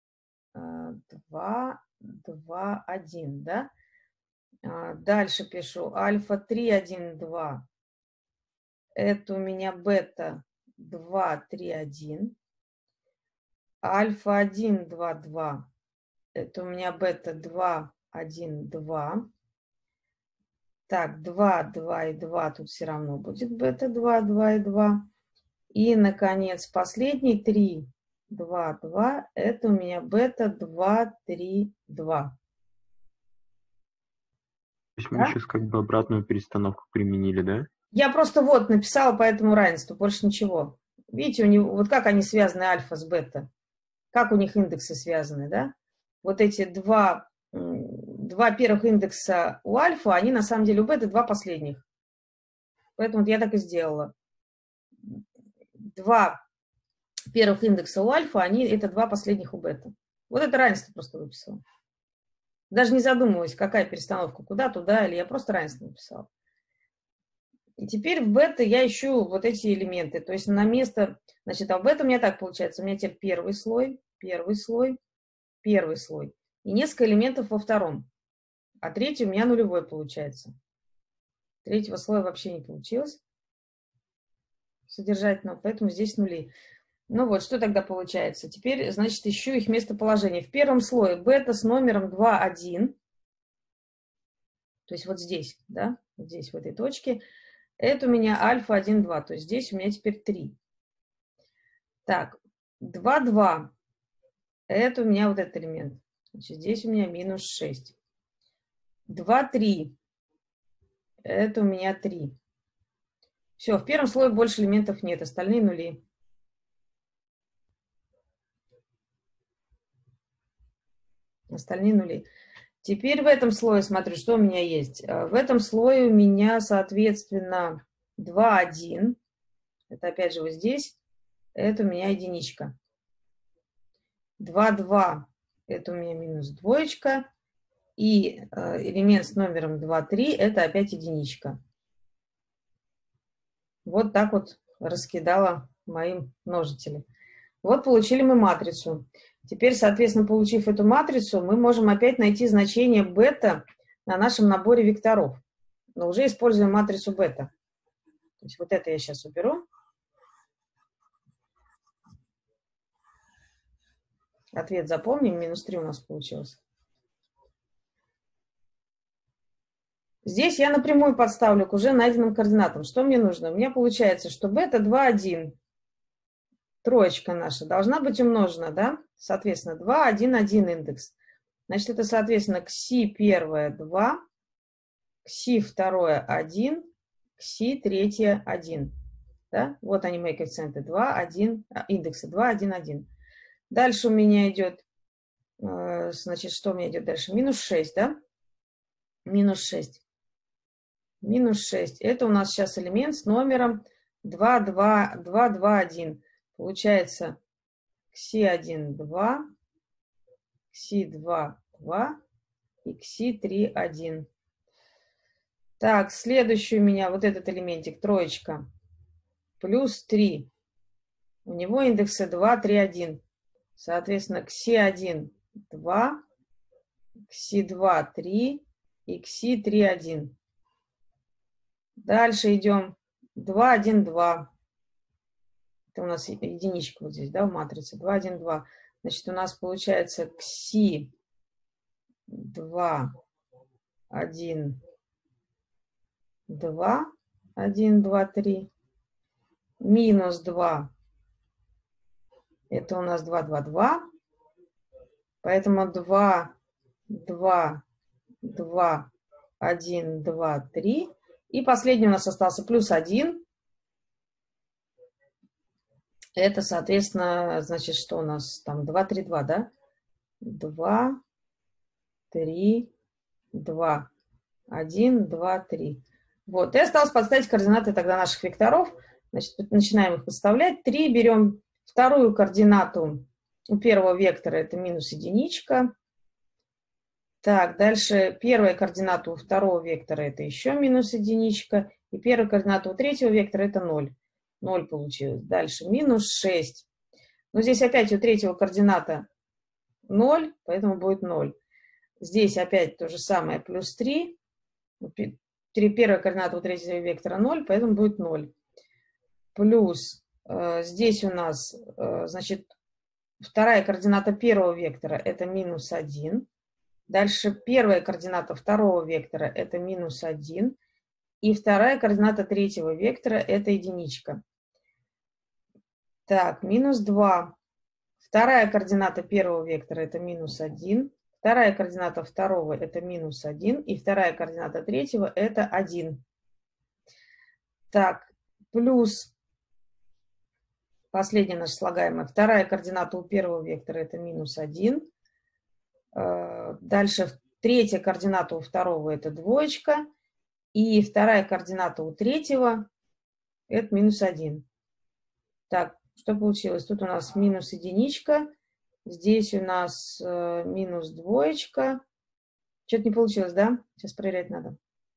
2, 2, 1, да? Дальше пишу альфа 3, 1, 2. Это у меня бета 2, 3, 1. Альфа 1, 2, 2. Это у меня бета 2, 1, 2. Так, 2, 2 и 2. Тут все равно будет бета 2, 2 и 2. И, наконец, последний 3, 2, 2. Это у меня бета 2, 3, 2. То есть мы сейчас как бы обратную перестановку применили, да? Я просто вот написала по этому равенству, больше ничего. Видите, у него, вот как они связаны альфа с бета? Как у них индексы связаны, да? Вот эти два первых индекса у альфа, они на самом деле у бета два последних. Поэтому вот я так и сделала. Два первых индекса у альфа, это два последних у бета. Вот это равенство просто выписала. Даже не задумываясь, какая перестановка, куда, туда, или я просто равенство написала. И теперь в бета я ищу вот эти элементы. То есть на место, значит, а в бета у меня так получается. У меня теперь первый слой, первый слой, первый слой. И несколько элементов во втором. А третий у меня нулевой получается. Третьего слоя вообще не получилось содержательного, поэтому здесь нули. Ну вот, что тогда получается? Теперь, значит, ищу их местоположение. В первом слое бета с номером 2, 1. То есть вот здесь, да, вот здесь, в этой точке. Это у меня альфа 1, 2. То есть здесь у меня теперь 3. Так, 2, 2. Это у меня вот этот элемент. Значит, здесь у меня минус 6. 2, 3. Это у меня 3. Все, в первом слое больше элементов нет, остальные нули. Остальные нули. Теперь в этом слое смотрю, что у меня есть. В этом слое у меня, соответственно, 2, 1. Это опять же вот здесь. Это у меня единичка. 2, 2. Это у меня минус двоечка. И элемент с номером 2, 3. Это опять единичка. Вот так вот раскидала мои множители. Вот получили мы матрицу. Теперь, соответственно, получив эту матрицу, мы можем опять найти значение бета на нашем наборе векторов. Но уже используем матрицу бета. То есть вот это я сейчас уберу. Ответ запомним. Минус 3 у нас получилось. Здесь я напрямую подставлю к уже найденным координатам. Что мне нужно? У меня получается, что бета 2, 1. Троечка наша должна быть умножена, да? Соответственно, 2, 1, 1 индекс. Значит, это, соответственно, кси первое 2, кси второе 1, кси третье 1. Да? Вот они мои коэффициенты 2, 1, индексы 2, 1, 1. Дальше у меня идет, значит, что у меня идет дальше? Минус 6, да? Минус 6. Минус 6. Это у нас сейчас элемент с номером 2, 2, 2, 2, 1. Получается кси1, 2, кси2, 2 и кси3, 1. Так, следующий у меня вот этот элементик, троечка, плюс 3. У него индексы 2, 3, 1. Соответственно, кси1 2, кси2 3 и кси3 1. Дальше идем 2, 1, 2. Это у нас единичка вот здесь, да, в матрице. 2, 1, 2. Значит, у нас получается кси 2, 1, 2, 1, 2, 3. Минус 2. Это у нас 2, 2, 2. Поэтому 2, 2, 2, 1, 2, 3. И последний у нас остался плюс 1. Это, соответственно, значит, что у нас там 2, 3, 2, да? 2, 3, 2, 1, 2, 3. Вот, и осталось подставить координаты тогда наших векторов. Значит, начинаем их подставлять. 3 берем вторую координату у первого вектора, это минус единичка. Так, дальше первая координата у второго вектора, это еще минус единичка. И первая координата у третьего вектора, это 0. 0 получилось. Дальше минус 6. Но здесь опять у третьего координата 0, поэтому будет 0. Здесь опять то же самое, плюс 3. Первая координата у третьего вектора 0, поэтому будет 0. Плюс здесь у нас, значит, вторая координата первого вектора это минус 1. Дальше первая координата второго вектора это минус 1. И вторая координата третьего вектора это единичка. Так, минус 2. Вторая координата первого вектора это минус 1. Вторая координата второго это минус 1. И вторая координата третьего это 1. Так, плюс последняя наша слагаемая. Вторая координата у первого вектора это минус 1. Дальше третья координата у второго это двоечка. И вторая координата у третьего это минус 1. Так, что получилось? Тут у нас минус единичка. Здесь у нас минус двоечка. Что-то не получилось, да? Сейчас проверять надо.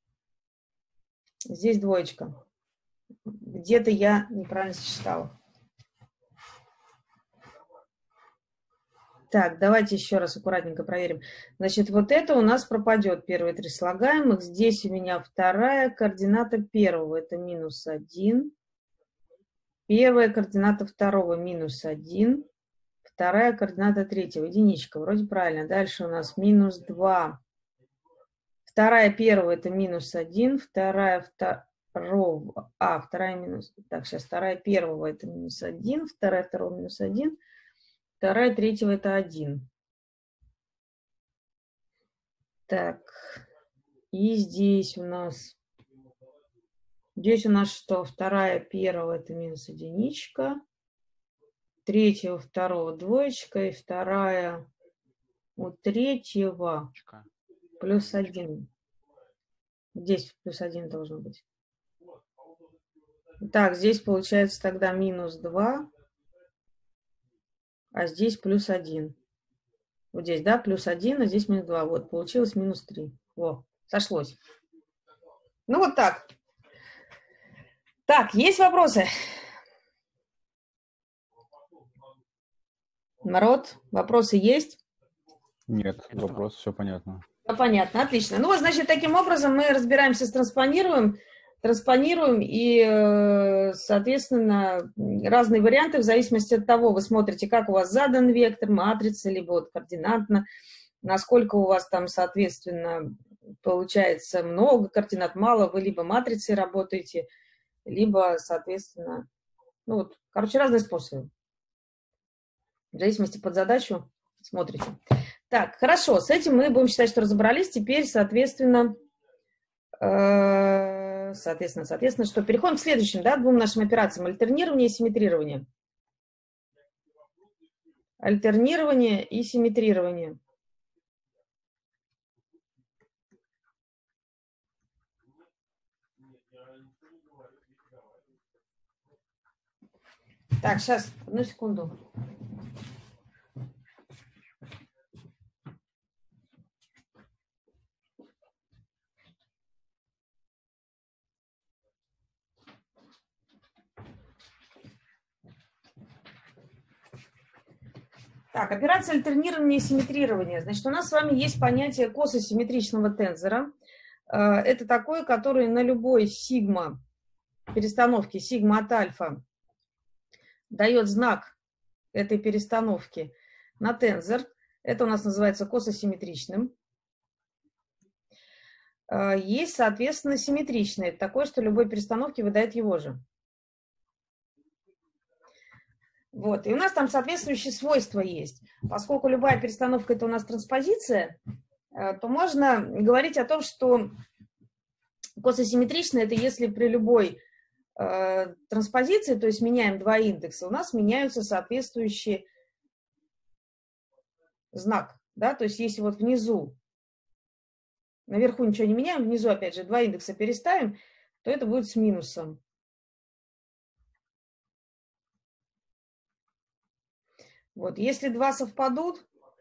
Здесь двоечка. Где-то я неправильно сочетала. Так, давайте еще раз аккуратненько проверим. Значит, вот это у нас пропадет, первые 3 слагаемых. Здесь у меня вторая координата первого, это минус 1. Первая координата второго, минус 1. Вторая координата третьего, единичка, вроде правильно. Дальше у нас минус 2. Вторая первого, это минус 1. Вторая второго, вторая минус... Так, сейчас вторая первого, это минус 1. Вторая второго, минус 1. Вторая третьего это 1. Так, и здесь у нас что? Вторая первого это минус единичка. Третьего второго двоечка. И вторая у третьего плюс 1. Здесь плюс 1 должно быть. Так, здесь получается тогда минус 2. А здесь плюс 1. Вот здесь, да, плюс 1, а здесь минус 2. Вот, получилось минус 3. Во, сошлось. Ну, вот так. Так, есть вопросы? Народ, вопросы есть? Нет, вопрос, все понятно. Ну, понятно, отлично. Ну, вот, значит, таким образом мы разбираемся с транспонируем и, соответственно, разные варианты в зависимости от того, вы смотрите, как у вас задан вектор, матрица, либо вот координатно, насколько у вас там, соответственно, получается много координат, мало, вы либо матрицей работаете, либо, соответственно, ну вот, короче, разные способы. В зависимости под задачу смотрите. Так, хорошо, с этим мы будем считать, что разобрались. Теперь, соответственно, что переходим к следующим, да, двум нашим операциям. Альтернирование и симметрирование. Альтернирование и симметрирование. Так, сейчас, одну секунду. Так, операция альтернирования и симметрирования. Значит, у нас с вами есть понятие кососимметричного тензора. Это такой, который на любой сигма перестановке, сигма от альфа, дает знак этой перестановки на тензор. Это у нас называется кососимметричным. Есть, соответственно, симметричный. Это такое, что любой перестановке выдает его же. Вот. И у нас там соответствующие свойства есть. Поскольку любая перестановка – это у нас транспозиция, то можно говорить о том, что кососимметричное – это если при любой транспозиции, то есть меняем два индекса, у нас меняются соответствующие знак. Да? То есть если вот внизу, наверху ничего не меняем, внизу опять же два индекса переставим, то это будет с минусом. Вот, если два совпадут,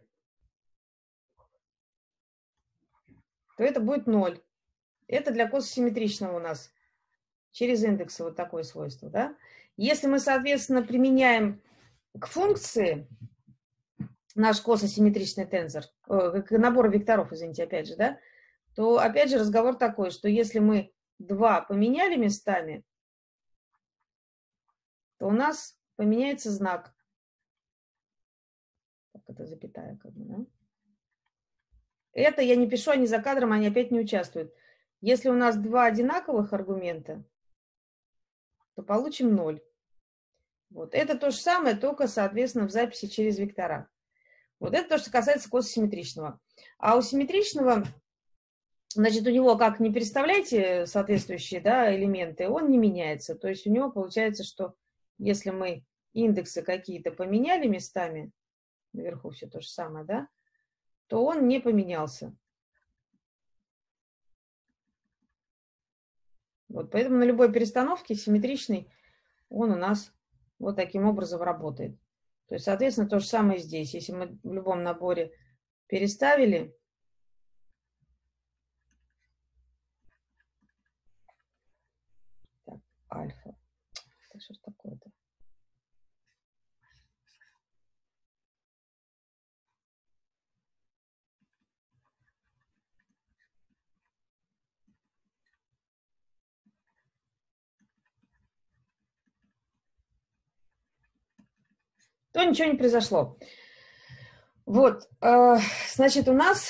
то это будет 0. Это для кососимметричного у нас через индексы вот такое свойство. Да? Если мы, соответственно, применяем к функции наш кососимметричный тензор, к набору векторов, извините, опять же, да, то опять же разговор такой, что если мы 2 поменяли местами, то у нас поменяется знак. Так, это запятая, как бы, да? Это я не пишу, они за кадром, они опять не участвуют. Если у нас 2 одинаковых аргумента, то получим 0. Вот. Это то же самое, только, соответственно, в записи через вектора. Вот это то, что касается кососимметричного. А у симметричного, значит, у него, как не переставляйте соответствующие, да, элементы, он не меняется. То есть у него получается, что если мы индексы какие-то поменяли местами, наверху все то же самое, да, то он не поменялся. Вот, поэтому на любой перестановке симметричный он у нас вот таким образом работает. То есть, соответственно, то же самое здесь. Если мы в любом наборе переставили, так, альфа. Так, что ж такое-то? То ничего не произошло. Вот, значит, у нас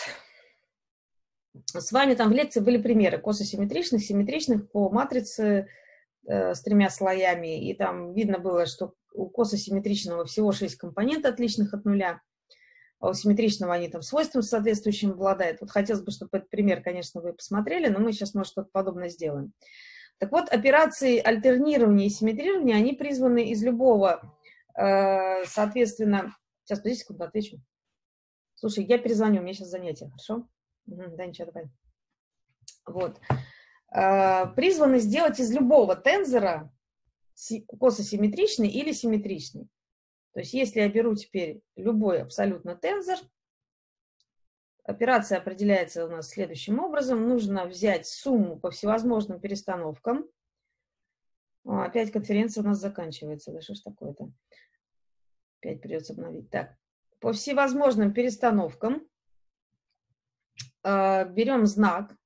с вами там в лекции были примеры кососимметричных, симметричных по матрице с 3 слоями, и там видно было, что у кососимметричного всего 6 компонентов, отличных от нуля, а у симметричного они там свойством соответствующим обладают. Вот хотелось бы, чтобы этот пример, конечно, вы посмотрели, но мы сейчас, может, что-то подобное сделаем. Так вот, операции альтернирования и симметрирования, они призваны из любого, соответственно... Сейчас, подожди секунду, отвечу. Слушай, я перезвоню, у меня сейчас занятие, хорошо? Да, ничего, давай. Вот. Призваны сделать из любого тензора кососимметричный или симметричный. То есть если я беру теперь любой абсолютно тензор, операция определяется у нас следующим образом. Нужно взять сумму по всевозможным перестановкам. Опять конференция у нас заканчивается. Да что ж такое-то? Опять придется обновить. Так, по всевозможным перестановкам берем знак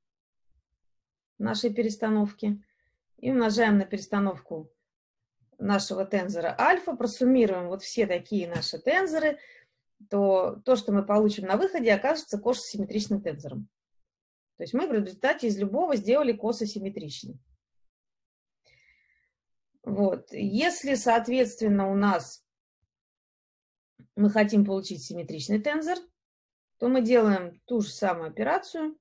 нашей перестановки и умножаем на перестановку нашего тензора альфа, просуммируем вот все такие наши тензоры, то что мы получим на выходе, окажется кососимметричным тензором. То есть мы в результате из любого сделали кососимметричный. Вот. Если, соответственно, у нас мы хотим получить симметричный тензор, то мы делаем ту же самую операцию,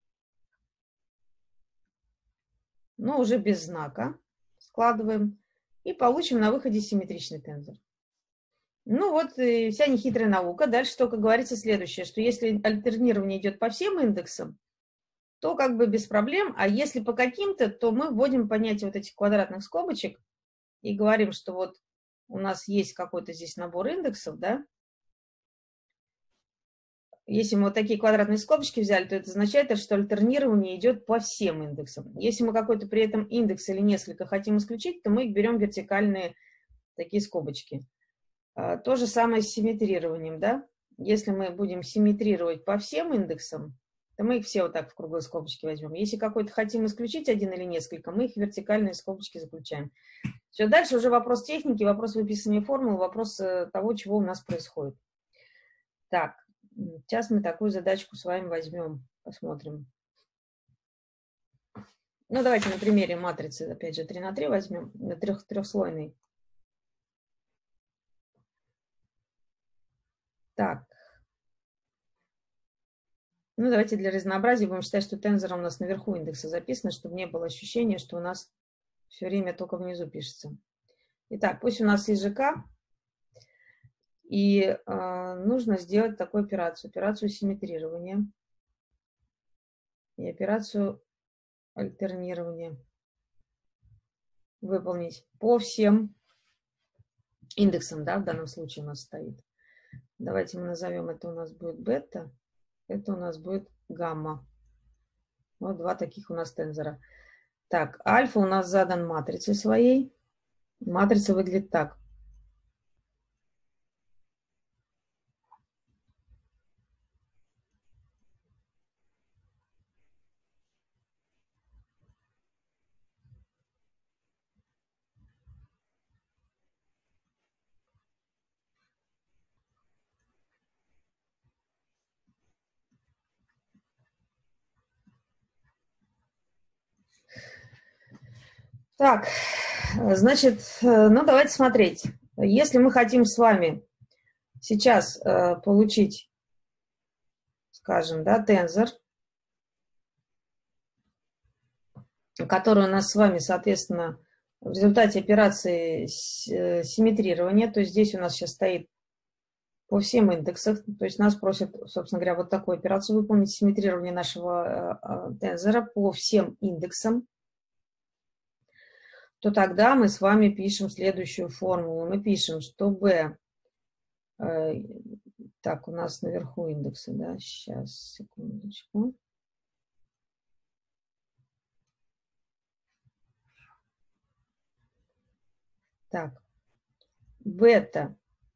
но уже без знака. Складываем и получим на выходе симметричный тензор. Ну вот и вся нехитрая наука. Дальше только говорится следующее, что если альтернирование идет по всем индексам, то как бы без проблем, а если по каким-то, то мы вводим понятие вот этих квадратных скобочек и говорим, что вот у нас есть какой-то здесь набор индексов, да. Если мы вот такие квадратные скобочки взяли, то это означает, что альтернирование идет по всем индексам. Если мы какой-то при этом индекс или несколько хотим исключить, то мы берем вертикальные такие скобочки. То же самое с симметрированием, да? Если мы будем симметрировать по всем индексам, то мы их все вот так в круглые скобочки возьмем. Если какой-то хотим исключить один или несколько, мы их в вертикальные скобочки заключаем. Все, дальше уже вопрос техники, вопрос выписывания формул, вопрос того, чего у нас происходит. Так, сейчас мы такую задачку с вами возьмем, посмотрим. Ну, давайте на примере матрицы, опять же, 3 на 3 возьмем, трехслойный. Так. Ну, давайте для разнообразия будем считать, что тензор у нас наверху индекса записано, чтобы не было ощущения, что у нас все время только внизу пишется. Итак, пусть у нас есть ЖК, и нужно сделать такую операцию симметрирования и операцию альтернирования. Выполнить по всем индексам, да, в данном случае у нас стоит. Давайте мы назовем, это у нас будет бета, это у нас будет гамма. Вот два таких у нас тензора. Так, альфа у нас задан матрицей своей. Матрица выглядит так. Так, значит, ну давайте смотреть. Если мы хотим с вами сейчас получить, скажем, да, тензор, который у нас с вами, соответственно, в результате операции симметрирования, то есть здесь у нас сейчас стоит по всем индексам, то есть нас просят, собственно говоря, вот такую операцию выполнить, симметрирование нашего тензора по всем индексам, то тогда мы с вами пишем следующую формулу. Мы пишем, что b, так, у нас наверху индексы, да, сейчас, секундочку. Так, бета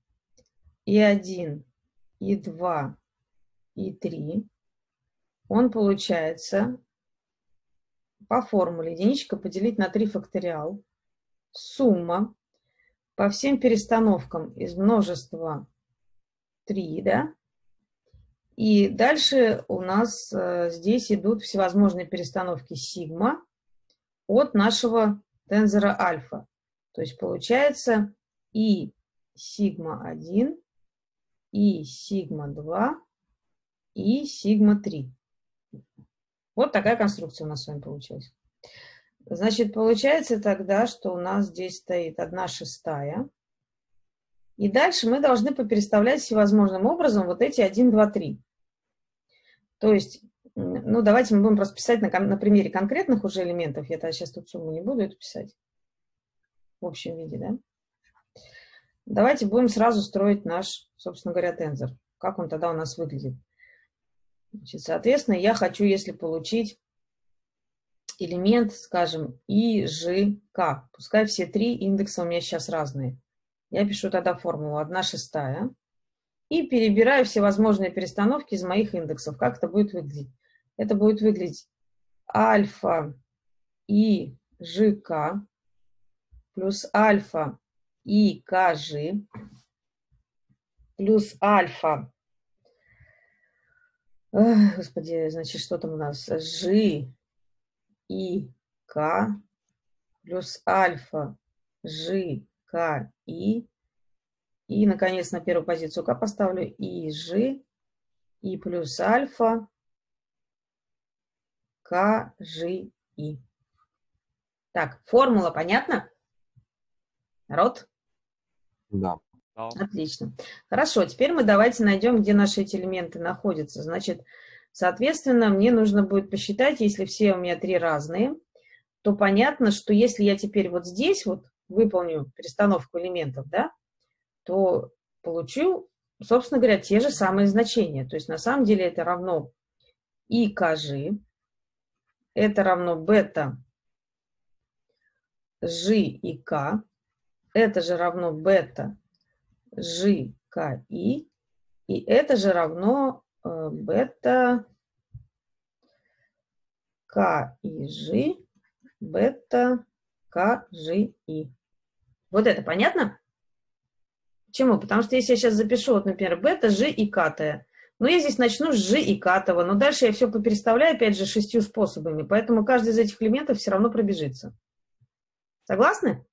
И1, И2, И3, он получается по формуле единичка поделить на 3 факториал, сумма по всем перестановкам из множества 3, да, и дальше у нас здесь идут всевозможные перестановки сигма от нашего тензора альфа. То есть получается и сигма 1, и сигма 2, и сигма 3. Вот такая конструкция у нас с вами получилась. Значит, получается тогда, что у нас здесь стоит 1/6. И дальше мы должны попереставлять всевозможным образом вот эти 1, 2, 3. То есть, ну, давайте мы будем просто писать на примере конкретных уже элементов. Я тогда сейчас тут сумму не буду это писать в общем виде, да. Давайте будем сразу строить наш, собственно говоря, тензор. Как он тогда у нас выглядит. Значит, соответственно, я хочу, если получить элемент, скажем, ИЖК, пускай все 3 индекса у меня сейчас разные. Я пишу тогда формулу 1/6 и перебираю всевозможные перестановки из моих индексов. Как это будет выглядеть? Это будет выглядеть альфа ИЖК плюс альфа ИКЖ плюс альфа, господи, значит, что там у нас? Ж и К плюс альфа Ж, К, И. И, наконец, на первую позицию К поставлю И, Ж, И плюс альфа К, Ж, И. Так, формула понятна? Народ? Да. Отлично. Хорошо, теперь мы давайте найдем, где наши эти элементы находятся. Значит, соответственно, мне нужно будет посчитать, если все у меня 3 разные, то понятно, что если я теперь вот здесь вот выполню перестановку элементов, да, то получу, собственно говоря, те же самые значения. То есть на самом деле это равно ИКЖ, это равно бета Ж и К, это же равно бета Ж, К, И. И это же равно бета К, И, Ж, бета К, Ж, И. Вот это понятно? Почему? Потому что если я сейчас запишу, вот, например, бета, Ж и К-тая, но я здесь начну с Ж и К-того, но дальше я все попереставляю, опять же, 6 способами, поэтому каждый из этих элементов все равно пробежится. Согласны?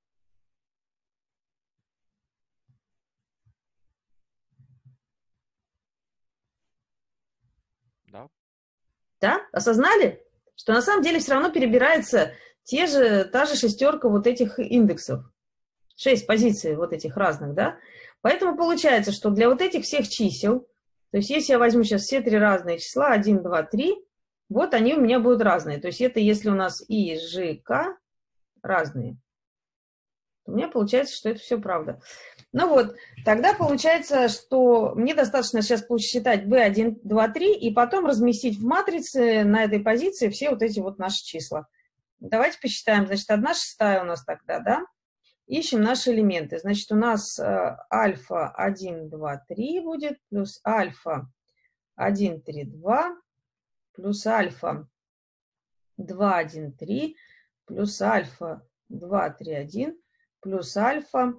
Да. Да? Осознали? Что на самом деле все равно перебирается та же шестерка вот этих индексов. 6 позиций вот этих разных, да? Поэтому получается, что для вот этих всех чисел, то есть если я возьму сейчас все 3 разные числа, 1, 2, 3, вот они у меня будут разные. То есть это если у нас И, Ж, К разные. У меня получается, что это все правда. Ну вот, тогда получается, что мне достаточно сейчас посчитать B1, 2, 3 и потом разместить в матрице на этой позиции все вот эти вот наши числа. Давайте посчитаем. Значит, 1/6 у нас тогда, да? Ищем наши элементы. Значит, у нас альфа 1, 2, 3 будет, плюс альфа 1, 3, 2, плюс альфа 2, 1, 3, плюс альфа 2, 3, 1, плюс альфа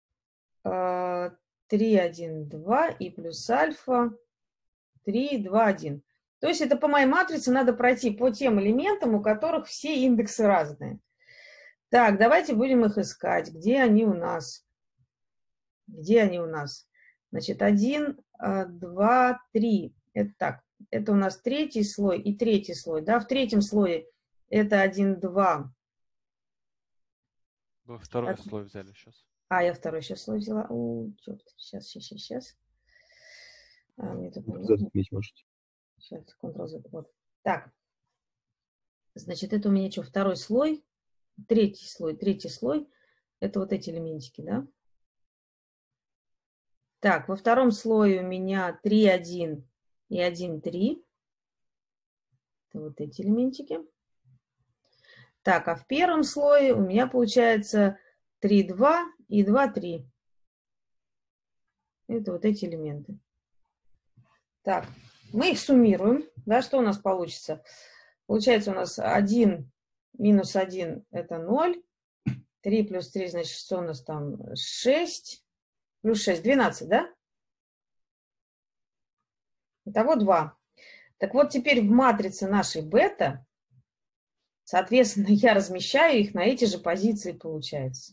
3, 1, 2 и плюс альфа 3, 2, 1. То есть это по моей матрице надо пройти по тем элементам, у которых все индексы разные. Так, давайте будем их искать. Где они у нас? Где они у нас? Значит, 1, 2, 3. Это так. Это у нас 3-й слой и 3-й слой. Да? В 3-м слое это 1, 2. Вы второй слой взяли сейчас. Я второй сейчас слой взяла. Черт. Сейчас. Мне тут Закрепить можете. Сейчас, Ctrl-Z. Вот. Так. Значит, это у меня что? Второй слой. Третий слой, это вот эти элементики, да? Так, во втором слое у меня 3, 1 и 1, 3. Это вот эти элементики. Так, а в первом слое у меня получается 3, 2 и 2, 3. Это вот эти элементы. Так, мы их суммируем. Да, что у нас получится? Получается у нас 1 минус 1 это 0. 3 плюс 3, значит, что у нас там? 6. Плюс 6, 12, да? Итого 2. Так вот, теперь в матрице нашей бета, соответственно, я размещаю их на эти же позиции, получается.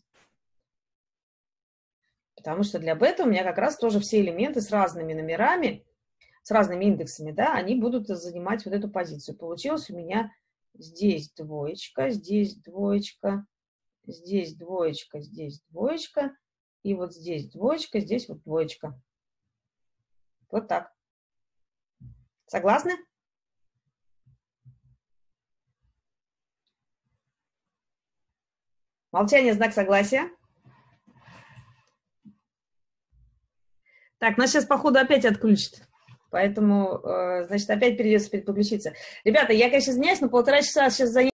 Потому что для бета у меня как раз тоже все элементы с разными номерами, с разными индексами, да, они будут занимать вот эту позицию. Получилось у меня здесь двоечка, здесь двоечка, здесь двоечка, здесь двоечка, и вот здесь двоечка, здесь вот двоечка. Вот так. Согласны? Молчание, знак согласия. Так, нас сейчас, походу, опять отключат. Поэтому, значит, опять придется подключиться. Ребята, я, конечно, извиняюсь, но 1,5 часа сейчас занять.